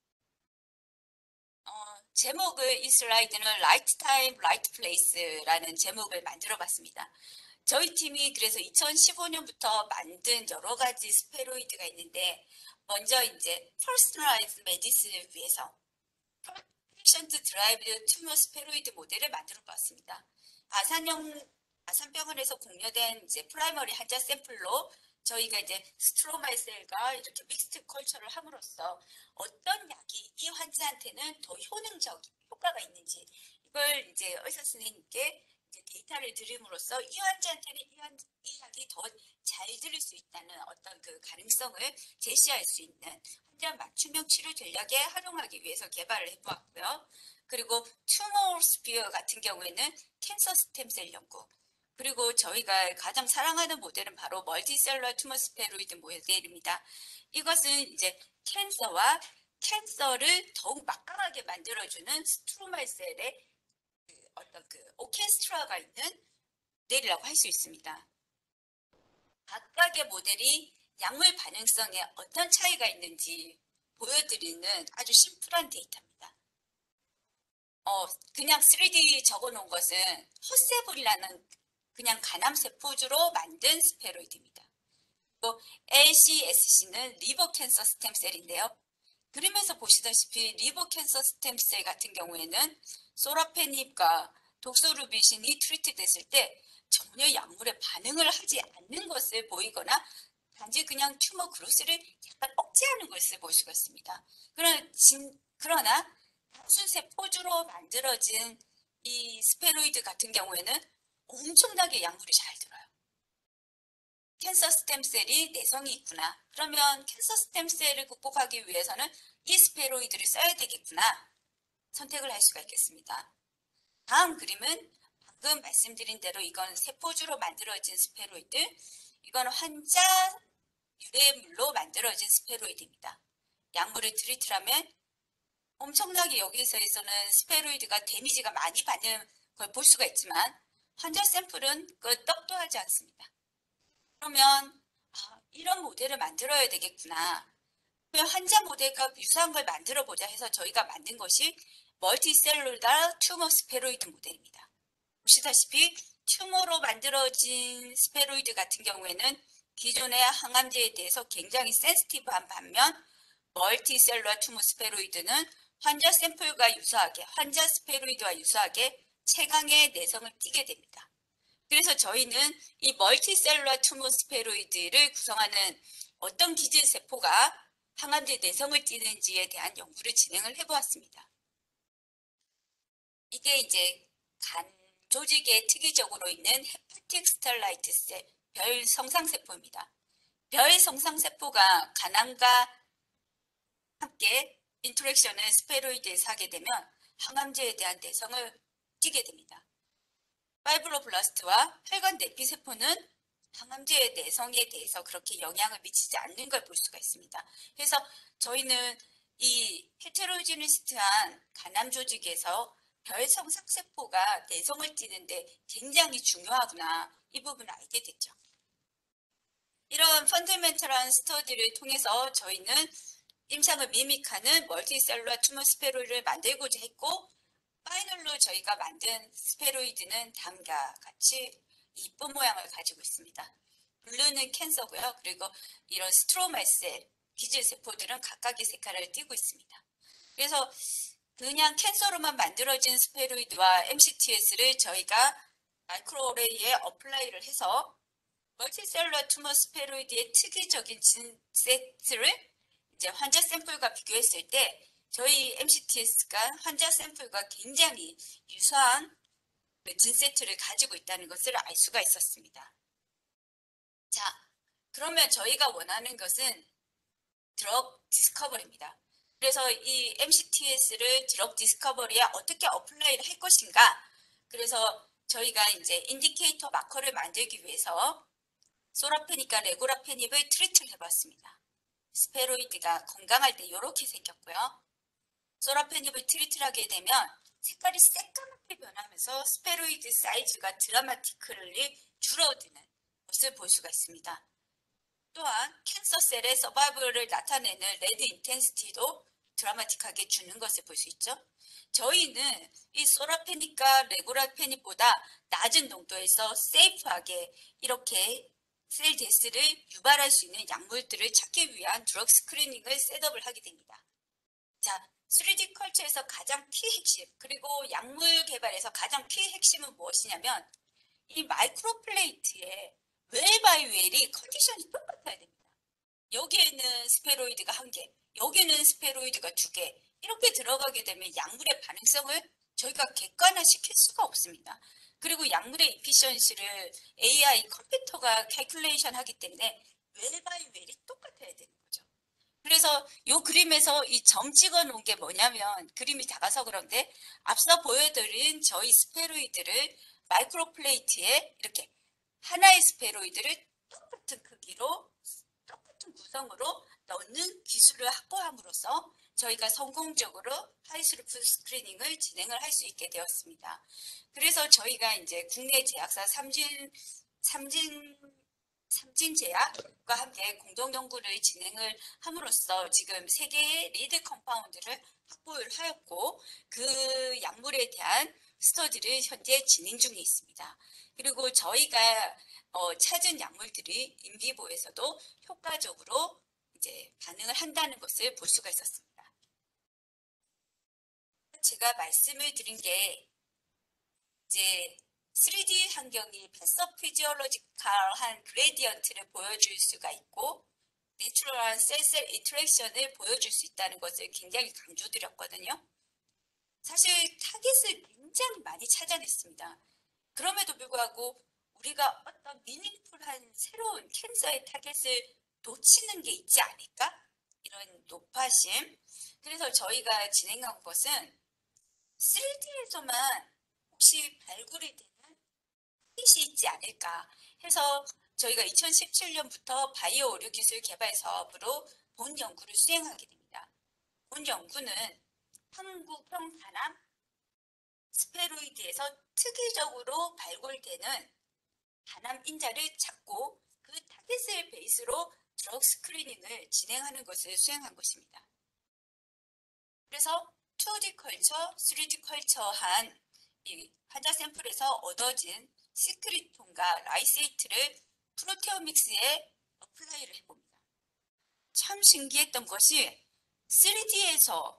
어, 제목을 이 슬라이드는 Right Time, Right Place라는 제목을 만들어 봤습니다. 저희 팀이 그래서 이천십오 년부터 만든 여러 가지 스테로이드가 있는데 먼저 이제 퍼스널라이즈 메디슨을 위해서 페이션트 드라이브드 튜머 스테로이드 모델을 만들어 봤습니다. 아산형 아산병원에서 공여된 이제 프라이머리 환자 샘플로 저희가 이제 스트로마이셀과 이렇게 믹스트 컬처를 함으로써 어떤 약이 이 환자한테는 더 효능적 효과가 있는지 이걸 이제 의사 선생님께 이제 데이터를 드림으로써 이 환자한테는 이, 환, 이 약이 더 잘 들을 수 있다는 어떤 그 가능성을 제시할 수 있는 환자 맞춤형 치료 전략에 활용하기 위해서 개발을 해보았고요. 그리고 튜머 스피어 같은 경우에는 캔서 스템셀 연구, 그리고 저희가 가장 사랑하는 모델은 바로 멀티셀러 투머 스테로이드 모델입니다. 이것은 이제 캔서와 캔서를 더욱 막강하게 만들어주는 스트로말 셀의 그 어떤 그 오케스트라가 있는 모델이라고 할 수 있습니다. 각각의 모델이 약물 반응성에 어떤 차이가 있는지 보여드리는 아주 심플한 데이터입니다. 어, 그냥 쓰리디 적어놓은 것은 허세볼이라는 그냥 간암세포주로 만든 스테로이드입니다. 또 엘씨에스씨는 리버 캔서 스템셀인데요. 그림에서 보시다시피 리버 캔서 스템셀 같은 경우에는 소라페닙과 독소루비신이 트리트됐을 때 전혀 약물에 반응을 하지 않는 것을 보이거나 단지 그냥 튜머 그로스를 약간 억제하는 것을 볼 수가 있습니다. 그러나 단순 세포주로 만들어진 이 스테로이드 같은 경우에는 엄청나게 약물이 잘 들어요. 캔서 스템셀이 내성이 있구나. 그러면 캔서 스템셀을 극복하기 위해서는 이 스테로이드를 써야 되겠구나. 선택을 할 수가 있겠습니다. 다음 그림은 방금 말씀드린 대로 이건 세포주로 만들어진 스테로이드, 이건 환자 유래물로 만들어진 스테로이드입니다. 약물을 트리트하면 엄청나게 여기서에서는 스테로이드가 데미지가 많이 받는 걸 볼 수가 있지만 환자 샘플은 그 떡도 하지 않습니다. 그러면 아, 이런 모델을 만들어야 되겠구나. 그러면 환자 모델과 유사한 걸 만들어 보자 해서 저희가 만든 것이 멀티셀룰라 튜머 스테로이드 모델입니다. 보시다시피 튜머로 만들어진 스테로이드 같은 경우에는 기존의 항암제에 대해서 굉장히 센시티브한 반면 멀티셀룰라 튜머 스테로이드는 환자 샘플과 유사하게 환자 스테로이드와 유사하게 최강의 내성을 띠게 됩니다. 그래서 저희는 이 멀티셀룰라 튜머 스테로이드를 구성하는 어떤 기질세포가 항암제 내성을 띠는지에 대한 연구를 진행을 해보았습니다. 이게 이제 간 조직에 특이적으로 있는 헤파틱 스텔라이트 셀, 별 성상세포입니다. 별 성상세포가 간암과 함께 인터랙션을 스테로이드에서 하게 되면 항암제에 대한 내성을 띠게 됩니다. 파이브로블라스트와 혈관 내피세포는 항암제의 내성에 대해서 그렇게 영향을 미치지 않는 걸 볼 수가 있습니다. 그래서 저희는 이 헤테로지니스트한 간암 조직에서 별 성상세포가 내성을 띠는데 굉장히 중요하구나, 이 부분을 알게 됐죠. 이런 펀더멘털한 스터디를 통해서 저희는 임상을 미믹하는 멀티셀룰라 투머 스테로이드를 만들고자 했고, 파이널로 저희가 만든 스테로이드는 다음과 같이 이쁜 모양을 가지고 있습니다. 블루는 캔서고요. 그리고 이런 스트로마셀 기질세포들은 각각의 색깔을 띠고 있습니다. 그래서 그냥 캔서로만 만들어진 스테로이드와 엠씨티에스를 저희가 마이크로어레이에 어플라이를 해서 멀티셀룰라 투머 스테로이드의 특이적인 진세트를 이제 환자 샘플과 비교했을 때 저희 엠씨티에스가 환자 샘플과 굉장히 유사한 진세트를 가지고 있다는 것을 알 수가 있었습니다. 자, 그러면 저희가 원하는 것은 드럭 디스커버리입니다. 그래서 이 엠씨티에스를 드럭 디스커버리에 어떻게 어플라이를 할 것인가? 그래서 저희가 이제 인디케이터 마커를 만들기 위해서 소라페닙과 레고라페닙을 트리트를 해봤습니다. 스테로이드가 건강할 때 이렇게 생겼고요. 소라페닙을 트리트를 하게 되면 색깔이 새까맣게 변하면서 스테로이드 사이즈가 드라마티컬리 줄어드는 것을 볼 수가 있습니다. 또한 캔서셀의 서바이벌을 나타내는 레드 인텐시티도 드라마틱하게 주는 것을 볼 수 있죠. 저희는 이 소라페닉과 레고라페닉보다 낮은 농도에서 세이프하게 이렇게 셀 데스를 유발할 수 있는 약물들을 찾기 위한 드럭 스크리닝을 셋업을 하게 됩니다. 자, 쓰리디 컬처에서 가장 키 핵심, 그리고 약물 개발에서 가장 키 핵심은 무엇이냐면 이 마이크로플레이트의 웰 바이 웰이 컨디션이 똑같아야 됩니다. 여기에는 스페로이드가 한 개, 여기는 스페로이드가 두 개, 이렇게 들어가게 되면 약물의 반응성을 저희가 객관화시킬 수가 없습니다. 그리고 약물의 이피션시를 에이아이 컴퓨터가 캘큘레이션 하기 때문에 웰 바이 웰이 똑같아야 되는 거죠. 그래서 이 그림에서 이 점 찍어 놓은 게 뭐냐면 그림이 작아서 그런데 앞서 보여드린 저희 스페로이드를 마이크로플레이트에 이렇게 하나의 스페로이드를 똑같은 크기로 똑같은 구성으로 넣는 기술을 확보함으로써 저희가 성공적으로 하이스루프 스크리닝을 진행을 할 수 있게 되었습니다. 그래서 저희가 이제 국내 제약사 삼진, 삼진, 삼진제약과 함께 공동 연구를 진행을 함으로써 지금 세 개의 리드 컴파운드를 확보를 하였고 그 약물에 대한 스터디를 현재 진행 중에 있습니다. 그리고 저희가 어, 찾은 약물들이 인비보에서도 효과적으로 이제 반응을 한다는 것을 볼 수가 있었습니다. 제가 말씀을 드린 게 이제 쓰리디 환경이 패서 피지올로지컬한 그레디언트를 보여줄 수가 있고 내추럴한 셀셀 인터랙션을 보여줄 수 있다는 것을 굉장히 강조드렸거든요. 사실 타겟을 굉장히 많이 찾아냈습니다. 그럼에도 불구하고 우리가 어떤 미닝풀한 새로운 캔서의 타겟을 놓치는 게 있지 않을까? 이런 높아심. 그래서 저희가 진행한 것은 쓰리디에서만 혹시 발굴이 되는 타깃이 있지 않을까 해서 저희가 이천십칠 년부터 바이오 의료 기술 개발 사업으로 본 연구를 수행하게 됩니다. 본 연구는 한국형 단암 스페로이드에서 특이적으로 발굴되는 단암 인자를 찾고 그 타겟을 베이스로 드럭 스크리닝을 진행하는 것을 수행한 것입니다. 그래서 투디 컬처, 쓰리디 컬처한 이 환자 샘플에서 얻어진 시크리톤과 라이세이트를 프로테오믹스에 어플라이를 해봅니다. 참 신기했던 것이 쓰리디에서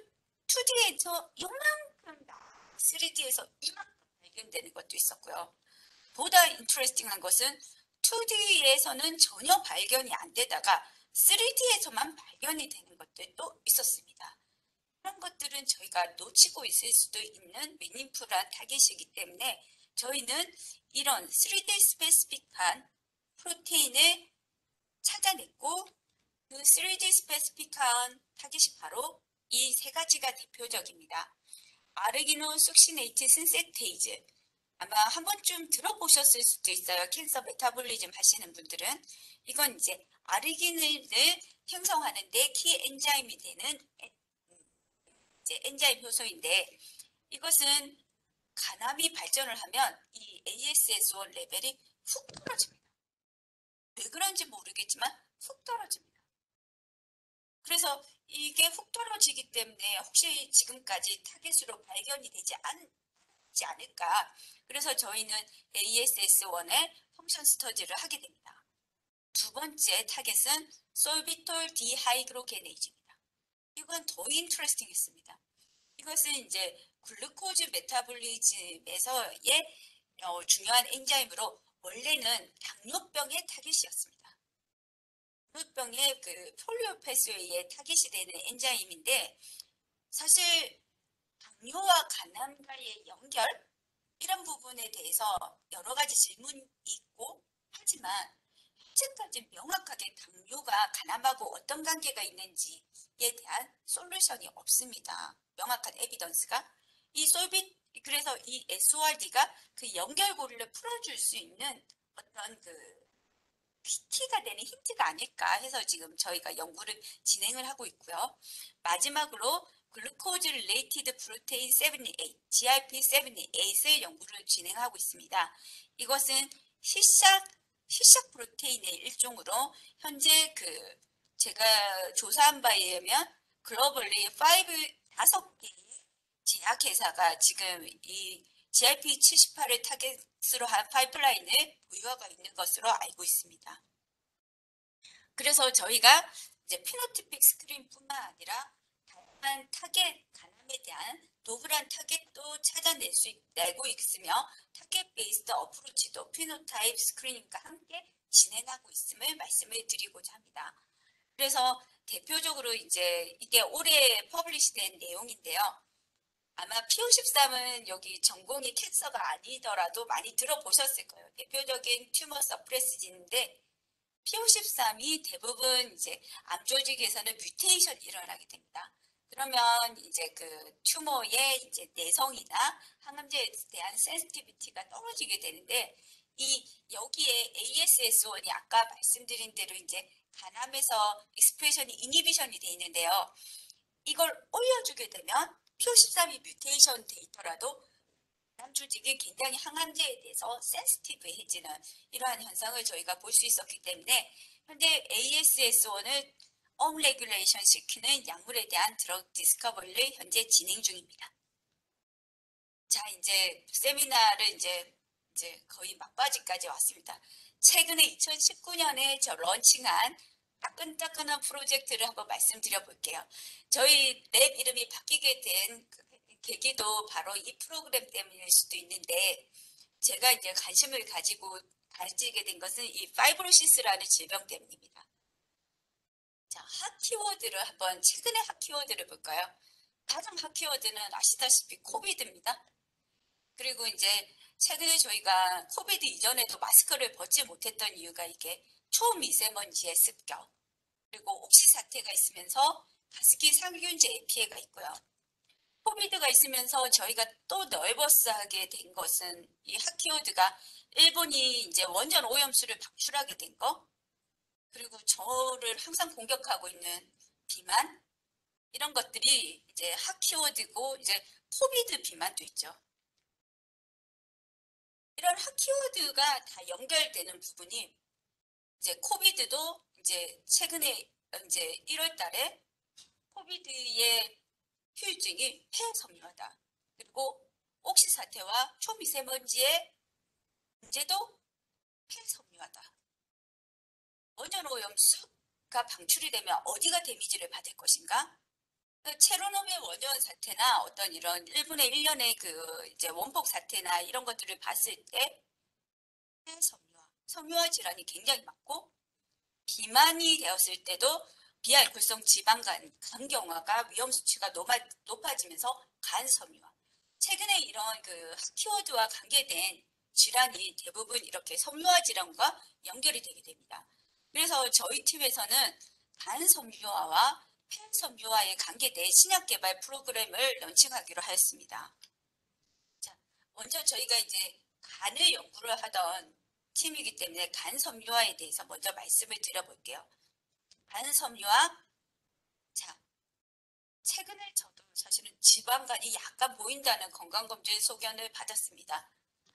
투디에서 이만큼 쓰리디에서 이만큼 발견되는 것도 있었고요. 보다 인트레스팅한 것은 투디에서는 전혀 발견이 안 되다가 쓰리디에서만 발견이 되는 것들도 있었습니다. 그런 것들은 저희가 놓치고 있을 수도 있는 미닝풀한 타겟이기 때문에 저희는 이런 쓰리디 스페시픽한 프로테인을 찾아냈고 그 쓰리디 스페시픽한 타겟이 바로 이 세 가지가 대표적입니다. 아르기노 숙시네이트 신세테이즈 아마 한 번쯤 들어보셨을 수도 있어요. 캔서 메타볼리즘 하시는 분들은 이건 이제 아르기닌을 형성하는 데 키 엔자임이 되는 이제 엔자임 효소인데 이것은 간암이 발전을 하면 이 에이에스에스 원 레벨이 훅 떨어집니다. 왜 그런지 모르겠지만 훅 떨어집니다. 그래서 이게 훅 떨어지기 때문에 혹시 지금까지 타겟으로 발견이 되지 않지 않을까. 그래서 저희는 에이에스에스 원의 펑션 스터디를 하게 됩니다. 두 번째 타겟은 솔비톨 디하이드로게네이즈입니다. 이건 더 인트레스팅 했습니다. 이것은 이제 글루코즈 메타볼리즘에서의 어, 중요한 엔자임으로 원래는 당뇨병의 타깃이었습니다. 당뇨병의 그 폴리오 패스웨이의 타깃이 되는 엔자임인데 사실 당뇨와 간암과의 연결 이런 부분에 대해서 여러 가지 질문이 있고 하지만 현재까지 명확하게 당뇨가 간암하고 어떤 관계가 있는지에 대한 솔루션이 없습니다. 명확한 에비던스가. 이 솔빗, 그래서 이 에스오알디가 그 연결고리를 풀어줄 수 있는 어떤 그 피티가 되는 힌트가 아닐까 해서 지금 저희가 연구를 진행을 하고 있고요. 마지막으로 글루코즈 릴레이티드 프로테인 칠십팔, 지알피 칠십팔을 연구를 진행하고 있습니다. 이것은 시작 시작 프로테인의 일종으로 현재 그 제가 조사한 바에 의하면 글로벌리 파이브 다섯 개 제약회사가 지금 이 지아이피 칠십팔을 타겟으로 한 파이프라인을 보유하고 있는 것으로 알고 있습니다. 그래서 저희가 이제 피노티픽 스크린뿐만 아니라 다양한 타겟 간암에 대한 노블한 타겟도 찾아낼 수 있고 있으며 타겟 베이스드 어프로치도 피노타입 스크리닝과 함께 진행하고 있음을 말씀을 드리고자 합니다. 그래서 대표적으로 이제 이게 올해 퍼블리시된 내용인데요. 아마 피 오십삼은 여기 전공이 캔서가 아니더라도 많이 들어보셨을 거예요. 대표적인 튜머 서프레스진인데 피 오십삼이 대부분 이제 암 조직에서는 뮤테이션이 일어나게 됩니다. 그러면 이제 그 튜머의 이제 내성이나 항암제에 대한 센시티비티가 떨어지게 되는데 이 여기에 에이에스에스원이 아까 말씀드린 대로 이제 간암에서 익스프레션이 이니비션이 돼 있는데요. 이걸 올려주게 되면 피 오십삼이 뮤테이션 돼 있더라도 간암 조직이 굉장히 항암제에 대해서 센시티브해지는 이러한 현상을 저희가 볼 수 있었기 때문에 현재 에이에스에스원을 업레귤레이션 시키는 약물에 대한 드러그 디스커버리를 현재 진행 중입니다. 자, 이제 세미나를 이제 이제 거의 막바지까지 왔습니다. 최근에 이천십구 년에 저 런칭한 따끈따끈한 프로젝트를 한번 말씀드려 볼게요. 저희 랩 이름이 바뀌게 된 계기도 바로 이 프로그램 때문일 수도 있는데 제가 이제 관심을 가지고 가지게 된 것은 이 파이브로시스라는 질병 때문입니다. 자, 핫 키워드를 한번 최근에 핫 키워드를 볼까요? 가장 핫 키워드는 아시다시피 코비드입니다. 그리고 이제 최근에 저희가 코비드 이전에도 마스크를 벗지 못했던 이유가 이게 초미세먼지의 습격 그리고 옥시 사태가 있으면서 가습기 살균제의 피해가 있고요. 코비드가 있으면서 저희가 또 널버스하게 된 것은 이 핫 키워드가 일본이 이제 원전 오염수를 방출하게 된 거, 그리고 저를 항상 공격하고 있는 비만 이런 것들이 이제 핫 키워드고 이제 코비드 비만도 있죠. 이런 핫 키워드가 다 연결되는 부분이 이제 코비드도 이제 최근에 이제 일월 달에 코비드의 후유증이 폐섬유하다. 그리고 옥시 사태와 초미세먼지의 문제도 폐섬유하다. 원전 오염수가 방출이 되면 어디가 데미지를 받을 것인가? 체르노빌 원전 사태나 어떤 이런 일분의 일 년의 그 이제 원폭 사태나 이런 것들을 봤을 때 폐섬유화, 섬유화 질환이 굉장히 많고 비만이 되었을 때도 비알코올성 지방간 간경화가 위험 수치가 높아지면서 간 섬유화. 최근에 이런 그 키워드와 관계된 질환이 대부분 이렇게 섬유화 질환과 연결이 되게 됩니다. 그래서 저희 팀에서는 간 섬유화와 폐 섬유화에 관계된 신약 개발 프로그램을 런칭하기로 하였습니다. 자, 먼저 저희가 이제 간을 연구를 하던 팀이기 때문에 간 섬유화에 대해서 먼저 말씀을 드려볼게요. 간 섬유화, 자, 최근에 저도 사실은 지방간이 약간 보인다는 건강검진 소견을 받았습니다.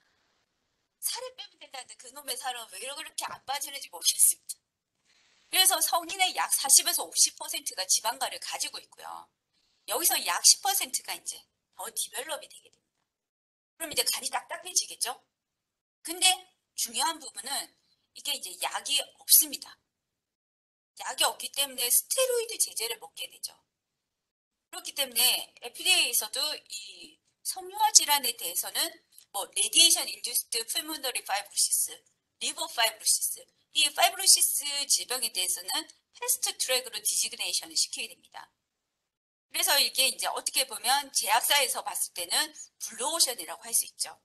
살을 빼면 된다는데 그놈의 살은 왜 그렇게 안 빠지는지 모르겠습니다. 그래서 성인의 약 사십에서 오십 퍼센트가 지방간을 가지고 있고요. 여기서 약 십 퍼센트가 이제 더 디벨롭이 되게 됩니다. 그럼 이제 간이 딱딱해지겠죠? 근데 중요한 부분은 이게 이제 약이 없습니다. 약이 없기 때문에 스테로이드 제제를 먹게 되죠. 그렇기 때문에 에프디에이에서도 이 섬유화 질환에 대해서는 뭐 레디에이션 인듀스드 풀모너리 파이브로시스, 리버 파이브로시스, 이 파이브로시스 질병에 대해서는 패스트 트랙으로 디지그네이션을 시키게 됩니다. 그래서 이게 이제 어떻게 보면 제약사에서 봤을 때는 블루오션이라고 할 수 있죠.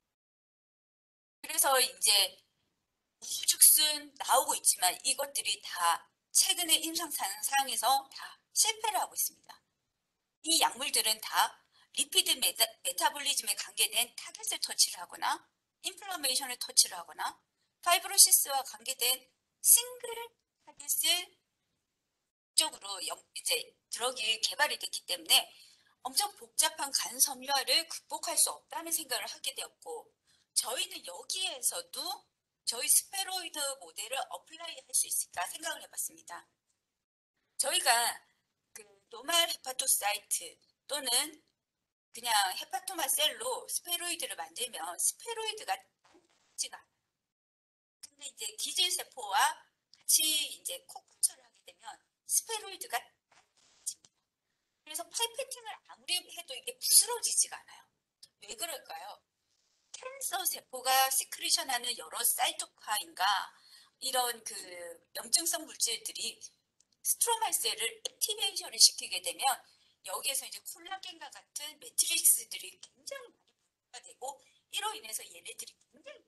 그래서 이제 우후죽순 나오고 있지만 이것들이 다 최근에 임상사항에서 다 실패를 하고 있습니다. 이 약물들은 다 리피드 메타, 메타볼리즘에 관계된 타겟을 터치를 하거나 인플라메이션을 터치를 하거나 파이브로시스와 관계된 싱글 타겟을 쪽으로 이제 드럭이 개발이 됐기 때문에 엄청 복잡한 간 섬유화를 극복할 수 없다는 생각을 하게 되었고 저희는 여기에서도 저희 스페로이드 모델을 어플라이 할 수 있을까 생각을 해봤습니다. 저희가 그 그 노말 헤파토사이트 또는 그냥 헤파토마 셀로 스페로이드를 만들면 스페로이드가 지가 않아요. 근데 이제 기질 세포와 같이 이제 코쿠처를 하게 되면 스페로이드가 집니다. 그래서 파이페팅을 아무리 해도 이게 부스러지지가 않아요. 왜 그럴까요? 캔서 세포가 시크리션하는 여러 사이토카인과 이런 그 염증성 물질들이 스트로말 셀을 액티베이션을 시키게 되면 여기에서 이제 콜라겐과 같은 매트릭스들이 굉장히 많이 분포가 되고 이로 인해서 얘네들이 굉장히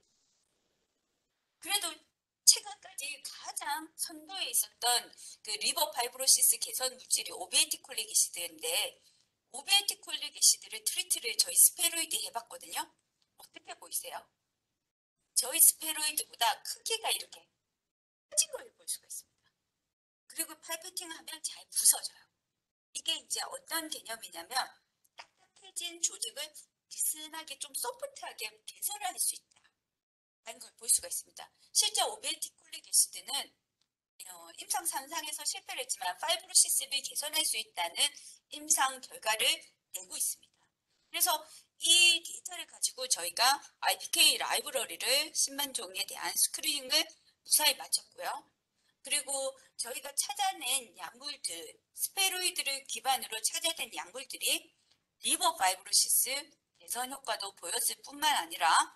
그래도 최근까지 가장 선도에 있었던 그 리버 파이브로시스 개선 물질이 오베이티콜릭 애시드인데 오베이티콜릭 애시드를 트리트를 저희 스페로이드 해봤거든요. 어떻게 보이세요? 저희 스페로이드보다 크기가 이렇게 커진 걸 볼 수가 있습니다. 그리고 파이프팅을 하면 잘 부서져요. 이게 이제 어떤 개념이냐면 딱딱해진 조직을 느슨하게 좀 소프트하게 개선을 할 수 있다는 걸 볼 수가 있습니다. 실제 오베이티콜릭 애시드는 어, 임상 삼 상에서 실패를 했지만 파이브로시스를 개선할 수 있다는 임상 결과를 내고 있습니다. 그래서 이 데이터를 가지고 저희가 아이피케이 라이브러리를 십만 종에 대한 스크리닝을 무사히 마쳤고요. 그리고 저희가 찾아낸 약물들, 스페로이드를 기반으로 찾아낸 약물들이 리버 파이브로시스 개선 효과도 보였을 뿐만 아니라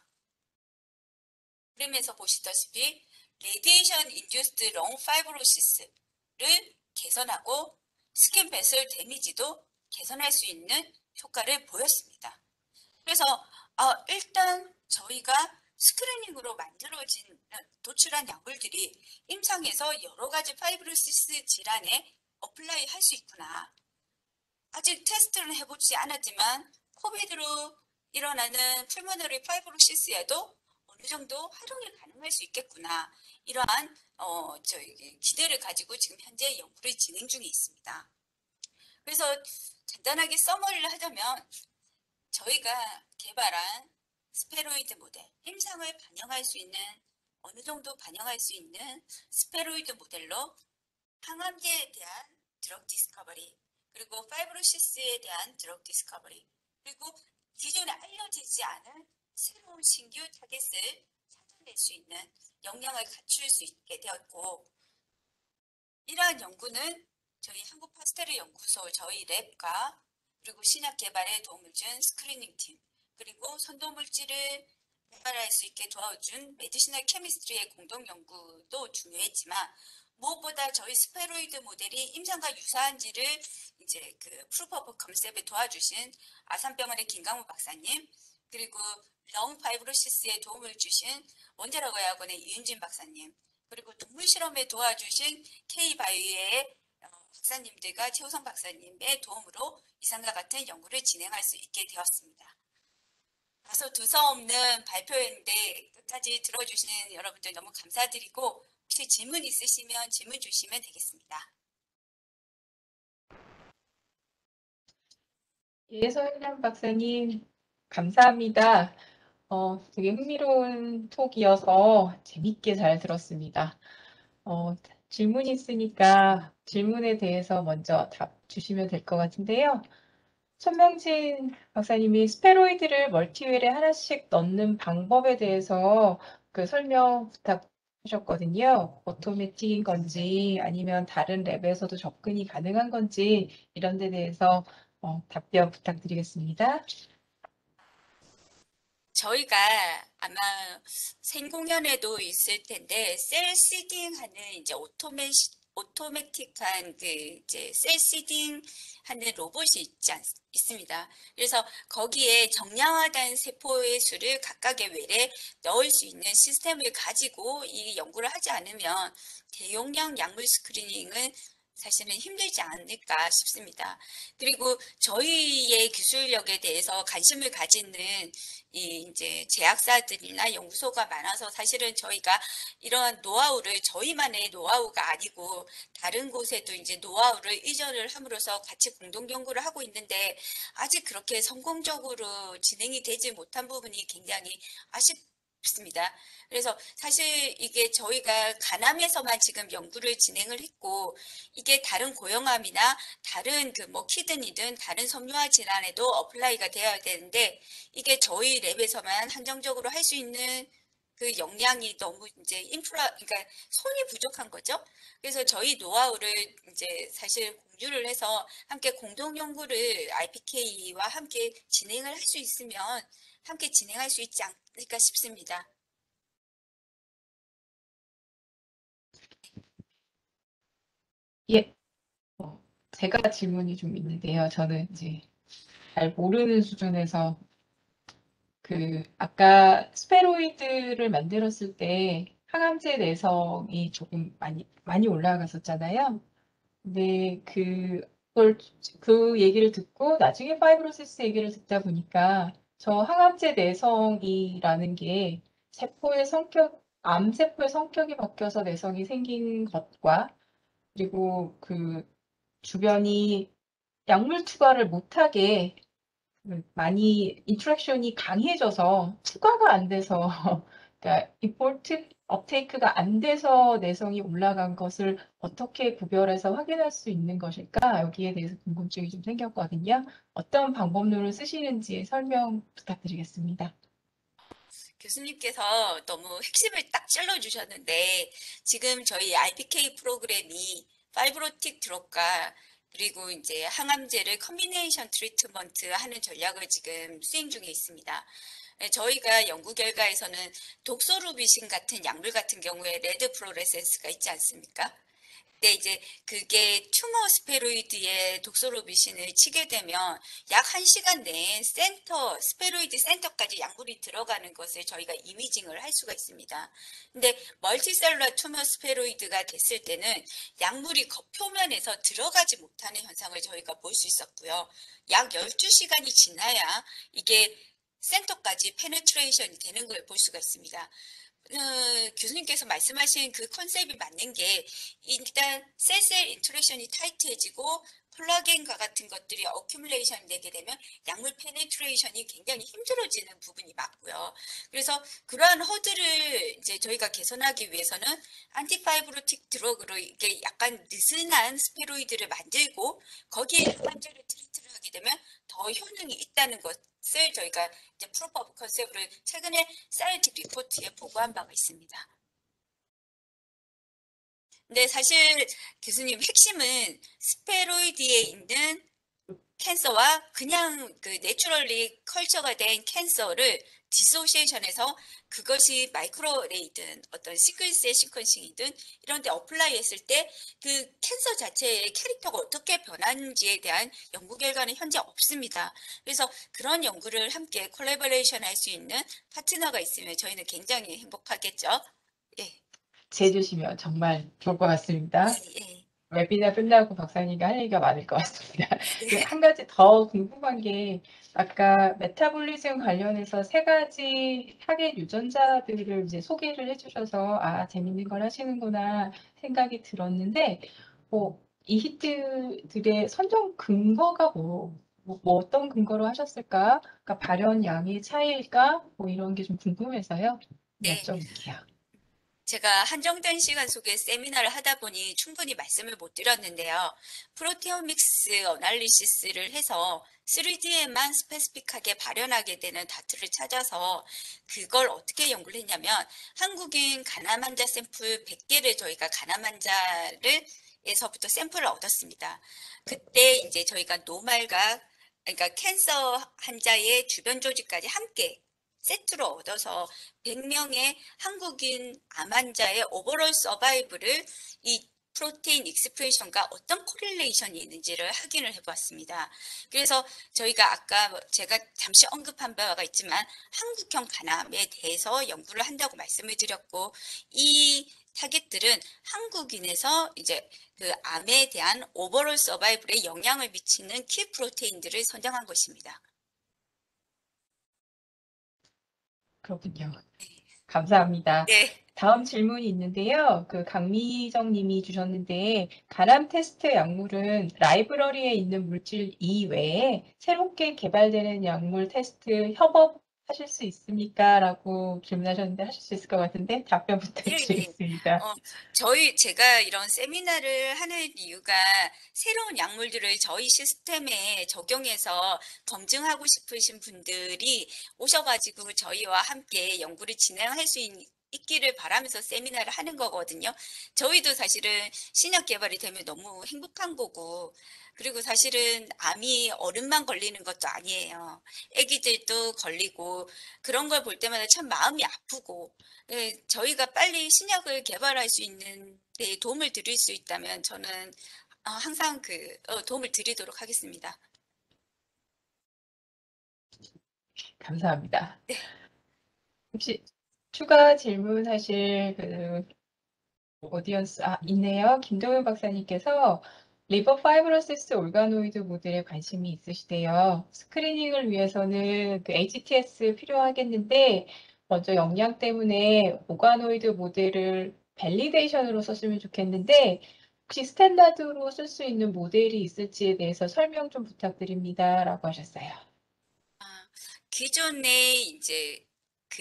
그림에서 보시다시피 레디에이션 인듀스드 롱 파이브로시스를 개선하고 스킨 베슬 데미지도 개선할 수 있는 효과를 보였습니다. 그래서 어, 일단 저희가 스크리닝으로 만들어진 도출한 약물들이 임상에서 여러 가지 파이브로시스 질환에 어플라이 할 수 있구나. 아직 테스트는 해보지 않았지만 코비드로 일어나는 풀모너리 파이브로시스에도 어느 정도 활용이 가능할 수 있겠구나. 이러한 어, 저희 기대를 가지고 지금 현재 연구를 진행 중에 있습니다. 그래서 간단하게 서머리를 하자면 저희가 개발한 스페로이드 모델, 임상을 반영할 수 있는 어느 정도 반영할 수 있는 스페로이드 모델로 항암제에 대한 드럭 디스커버리, 그리고 파이브로시스에 대한 드럭 디스커버리, 그리고 기존에 알려지지 않은 새로운 신규 타겟을 찾아낼 수 있는 역량을 갖출 수 있게 되었고, 이러한 연구는 저희 한국 파스테르 연구소 저희 랩과 그리고 신약 개발에 도움을 준 스크리닝 팀, 그리고 선도물질을 개발할 수 있게 도와준 메디시널 케미스트리의 공동 연구도 중요했지만 무엇보다 저희 스페로이드 모델이 임상과 유사한지를 이제 그 프루프 오브 컨셉에 도와주신 아산병원의 김강우 박사님, 그리고 령 파이브로시스에 도움을 주신 원자력 의학원의 이윤진 박사님, 그리고 동물 실험에 도와주신 K바이오의 박사님들과 최우성 박사님의 도움으로 이상과 같은 연구를 진행할 수 있게 되었습니다. 다소 두서없는 발표인데 끝까지 들어주시는 여러분들 너무 감사드리고 혹시 질문 있으시면 질문 주시면 되겠습니다. 예, 서윤남 박사님, 감사합니다. 어, 되게 흥미로운 톡이어서 재밌게 잘 들었습니다. 어, 질문 있으니까 질문에 대해서 먼저 답 주시면 될 것 같은데요. 손명진 박사님이 스페로이드를 멀티웰에 하나씩 넣는 방법에 대해서 그 설명 부탁하셨거든요. 오토매틱인 건지 아니면 다른 랩에서도 접근이 가능한 건지 이런 데 대해서 어, 답변 부탁드리겠습니다. 저희가 아마 생공연에도 있을 텐데 셀 시딩하는 이제 오토매 오토매틱한 그 이제 셀 시딩 하는 로봇이 있지 않, 있습니다. 그래서 거기에 정량화된 세포의 수를 각각의 웰에 넣을 수 있는 시스템을 가지고 이 연구를 하지 않으면 대용량 약물 스크리닝은 사실은 힘들지 않을까 싶습니다. 그리고 저희의 기술력에 대해서 관심을 가지는 이 이제 제약사들이나 연구소가 많아서 사실은 저희가 이러한 노하우를 저희만의 노하우가 아니고 다른 곳에도 이제 노하우를 이전을 함으로써 같이 공동 연구를 하고 있는데 아직 그렇게 성공적으로 진행이 되지 못한 부분이 굉장히 아쉽 없습니다. 그래서 사실 이게 저희가 간암에서만 지금 연구를 진행을 했고, 이게 다른 고형암이나 다른 그 뭐 키드니든 다른 섬유화 질환에도 어플라이가 되어야 되는데, 이게 저희 랩에서만 한정적으로 할 수 있는 그 역량이 너무 이제 인프라, 그러니까 손이 부족한 거죠. 그래서 저희 노하우를 이제 사실 공유를 해서 함께 공동 연구를 아이피케이와 함께 진행을 할 수 있으면 함께 진행할 수 있지 않을까 싶습니다. 예, 어, 제가 질문이 좀 있는데요. 저는 이제 잘 모르는 수준에서 그 아까 스페로이드를 만들었을 때 항암제 내성이 조금 많이 많이 올라갔었잖아요. 근데 그걸 그 얘기를 듣고 나중에 파이브로시스 얘기를 듣다 보니까 저 항암제 내성이라는 게 세포의 성격, 암 세포의 성격이 바뀌어서 내성이 생긴 것과 그리고 그 주변이 약물 투과를 못하게 많이 인터랙션이 강해져서 투과가 안 돼서 그러니까 임포트 업테이크가 안 돼서 내성이 올라간 것을 어떻게 구별해서 확인할 수 있는 것일까? 여기에 대해서 궁금증이 좀 생겼거든요. 어떤 방법론을 쓰시는지 설명 부탁드리겠습니다. 교수님께서 너무 핵심을 딱 찔러주셨는데, 지금 저희 아이피케이 프로그램이 파이브로틱 드롭과 그리고 이제 항암제를 컨비네이션 트리트먼트 하는 전략을 지금 수행 중에 있습니다. 네, 저희가 연구 결과에서는 독소루비신 같은 약물 같은 경우에 레드 플로레센스가 있지 않습니까? 근데 이제 그게 튜머 스페로이드에 독소로비신을 치게 되면 약 한 시간 내에 센터, 스페로이드 센터까지 약물이 들어가는 것을 저희가 이미징을 할 수가 있습니다. 근데 멀티셀룰러 튜머 스페로이드가 됐을 때는 약물이 겉표면에서 들어가지 못하는 현상을 저희가 볼 수 있었고요. 약 열두 시간이 지나야 이게 센터까지 페네트레이션이 되는 걸 볼 수가 있습니다. 어, 교수님께서 말씀하신 그 컨셉이 맞는 게 일단 셀셀 인터랙션이 타이트해지고 콜라겐과 같은 것들이 어큐뮬레이션 되게 되면 약물 페네트레이션이 굉장히 힘들어지는 부분이 맞고요. 그래서 그러한 허들을 이제 저희가 개선하기 위해서는 안티파이브로틱 드러그로 이게 약간 느슨한 스테로이드를 만들고 거기에 환자를 트리트를 하게 되면 더 효능이 있다는 것을 저희가 이제 프로프 오브 컨셉을 최근에 사이언티픽 리포트에 보고한 바가 있습니다. 근데 사실 교수님 핵심은 스페로이드에 있는 캔서와 그냥 그 내추럴리 컬처가 된 캔서를 디소시에이션해서 그것이 마이크로레이든 어떤 시크릿셀 시퀀싱이든 이런 데 어플라이 했을 때 그 캔서 자체의 캐릭터가 어떻게 변하는지에 대한 연구 결과는 현재 없습니다. 그래서 그런 연구를 함께 콜라보레이션 할 수 있는 파트너가 있으면 저희는 굉장히 행복하겠죠. 예, 제주시면 정말 좋을 것 같습니다. 예, 예. 웨비나 끝나고 박사님과 할 얘기가 많을 것 같습니다. 그 네. 한 가지 더 궁금한 게 아까 메타볼리즘 관련해서 세 가지 타겟 유전자들을 이제 소개를 해주셔서 아 재밌는 걸 하시는구나 생각이 들었는데 뭐 이 히트들의 선정 근거가 뭐, 뭐, 뭐 어떤 근거로 하셨을까? 그러니까 발현량의 차이일까? 뭐 이런 게 좀 궁금해서요. 네. 여쭤볼게요. 제가 한정된 시간 속에 세미나를 하다 보니 충분히 말씀을 못 드렸는데요. 프로테오믹스 어널리시스를 해서 쓰리디에만 스페시픽하게 발현하게 되는 다트를 찾아서 그걸 어떻게 연구를 했냐면 한국인 간암 환자 샘플 백 개를 저희가 간암 환자를 에서부터 샘플을 얻었습니다. 그때 이제 저희가 노말과 그러니까 캔서 환자의 주변 조직까지 함께 세트로 얻어서 백 명의 한국인 암 환자의 오버롤 서바이브를 이 프로테인 익스프레션과 어떤 코릴레이션이 있는지를 확인을 해보았습니다. 그래서 저희가 아까 뭐 제가 잠시 언급한 바가 있지만 한국형 간암에 대해서 연구를 한다고 말씀을 드렸고 이 타겟들은 한국인에서 이제 그 암에 대한 오버롤 서바이벌에 영향을 미치는 키 프로테인들을 선정한 것입니다. 그렇군요. 감사합니다. 네. 다음 질문이 있는데요. 그 강미정 님이 주셨는데, 간암 테스트 약물은 라이브러리에 있는 물질 이외에 새롭게 개발되는 약물 테스트 협업 하실 수 있습니까? 라고 질문하셨는데 하실 수 있을 것 같은데 답변 네네. 부탁드리겠습니다. 어, 저희, 제가 이런 세미나를 하는 이유가 새로운 약물들을 저희 시스템에 적용해서 검증하고 싶으신 분들이 오셔가지고 저희와 함께 연구를 진행할 수 있, 있기를 바라면서 세미나를 하는 거거든요. 저희도 사실은 신약 개발이 되면 너무 행복한 거고, 그리고 사실은 암이 어른만 걸리는 것도 아니에요. 아기들도 걸리고, 그런 걸 볼 때마다 참 마음이 아프고, 네, 저희가 빨리 신약을 개발할 수 있는 데 도움을 드릴 수 있다면 저는 어, 항상 그 어, 도움을 드리도록 하겠습니다. 감사합니다. 네, 혹시 추가 질문하실 그 오디언스, 아, 있네요. 김동현 박사님께서 리버 파이브로시스 올가노이드 모델에 관심이 있으시대요. 스크리닝을 위해서는 그 에이치티에스 필요하겠는데, 먼저 영양 때문에 오가노이드 모델을 밸리데이션으로 썼으면 좋겠는데, 혹시 스탠다드로 쓸 수 있는 모델이 있을지에 대해서 설명 좀 부탁드립니다. 라고 하셨어요. 아, 기존에 이제 그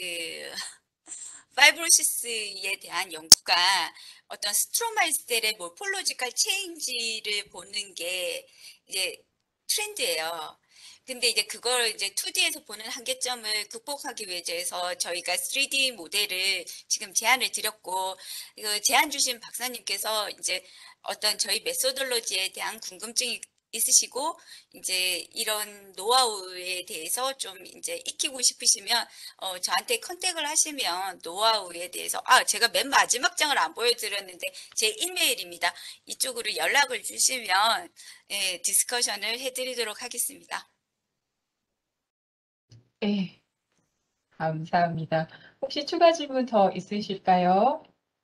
파이브로시스에 대한 연구가 어떤 스트로마이셀의 모폴로지컬 체인지를 보는 게 이제 트렌드예요. 근데 이제 그걸 이제 투디에서 보는 한계점을 극복하기 위해서 저희가 쓰리디 모델을 지금 제안을 드렸고, 이거 제안 주신 박사님께서 이제 어떤 저희 메소돌로지에 대한 궁금증이 있으시고, 이제 이런 노하우에 대해서 좀 이제 익히고 싶으시면 어, 저한테 컨택을 하시면 노하우에 대해서, 아, 제가 맨 마지막 장을 안 보여드렸는데 제 이메일입니다. 이쪽으로 연락을 주시면 예, 디스커션을 해드리도록 하겠습니다. 네, 감사합니다. 혹시 추가 질문 더 있으실까요?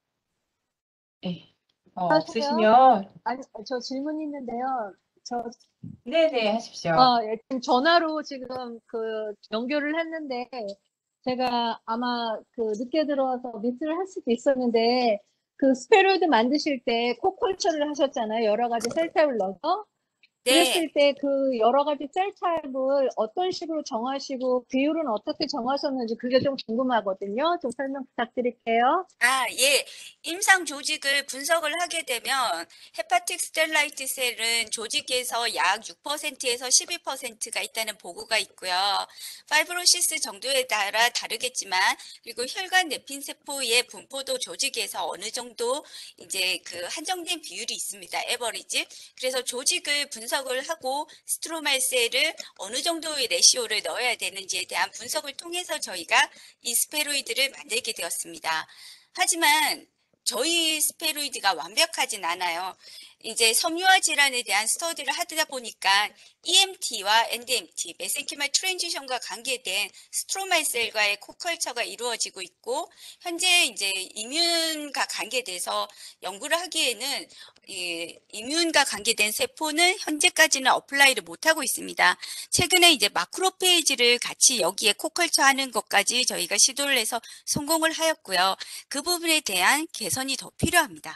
네, 어, 하세요? 없으시면, 아니, 저 질문 있는데요. 저, 네네, 하십시오. 어, 예, 지금 전화로 지금 그 연결을 했는데, 제가 아마 그 늦게 들어와서 미스를 할 수도 있었는데, 그 스페로이드 만드실 때 코컬처를 하셨잖아요. 여러 가지 셀 타입을 넣어서. 네. 그랬을 때 그 여러 가지 셀 타입을 어떤 식으로 정하시고, 비율은 어떻게 정하셨는지 그게 좀 궁금하거든요. 좀 설명 부탁드릴게요. 아, 예. 임상 조직을 분석을 하게 되면 헤파틱 스텔라이트 셀은 조직에서 약 육 퍼센트에서 십이 퍼센트가 있다는 보고가 있고요. 파이브로시스 정도에 따라 다르겠지만, 그리고 혈관 내핀 세포의 분포도 조직에서 어느 정도 이제 그 한정된 비율이 있습니다. 에버리지. 그래서 조직을 분석을 하고 스트로말 셀을 어느 정도의 레시오를 넣어야 되는지에 대한 분석을 통해서 저희가 이 스페로이드를 만들게 되었습니다. 하지만 저희 스페로이드가 완벽하진 않아요. 이제 섬유화 질환에 대한 스터디를 하다 보니까 이엠티와 엔디엠티, 메센키말 트랜지션과 관계된 스트로말 셀과의 코컬처가 이루어지고 있고, 현재 이제 이뮨과 관계돼서 연구를 하기에는 이 이뮨과 관계된 세포는 현재까지는 어플라이를 못하고 있습니다. 최근에 이제 마크로페이지를 같이 여기에 코컬처 하는 것까지 저희가 시도를 해서 성공을 하였고요. 그 부분에 대한 개선이 더 필요합니다.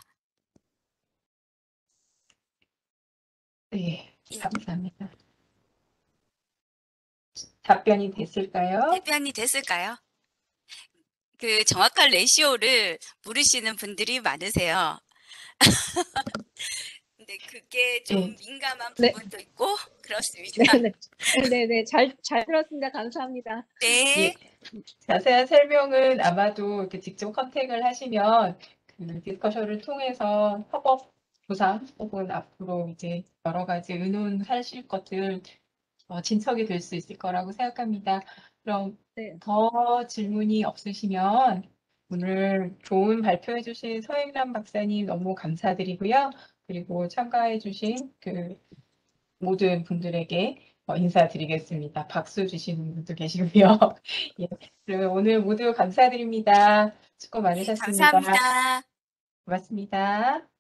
네, 이 감사합니다. 답변이 됐을까요? 답변이 됐을까요? 그 정확한 레시오를 물으시는 분들이 많으세요. 근데 그게 좀 네, 민감한 네, 부분도 있고 그렇습니다. 네네. 네네. 잘, 잘 들었습니다. 감사합니다. 예. 네, 자세한 설명은 아마도 이렇게 직접 컨택을 하시면 그 디스커션을 통해서 협업 보상 혹은 앞으로 이제 여러 가지 의논하실 것들 어, 진척이 될 수 있을 거라고 생각합니다. 그럼 네. 더 질문이 없으시면 오늘 좋은 발표해 주신 서행란 박사님 너무 감사드리고요. 그리고 참가해 주신 그 모든 분들에게 어, 인사드리겠습니다. 박수 주시는 분도 계시고요. 예, 그러면 오늘 모두 감사드립니다. 수고 네, 많으셨습니다. 감사합니다. 고맙습니다.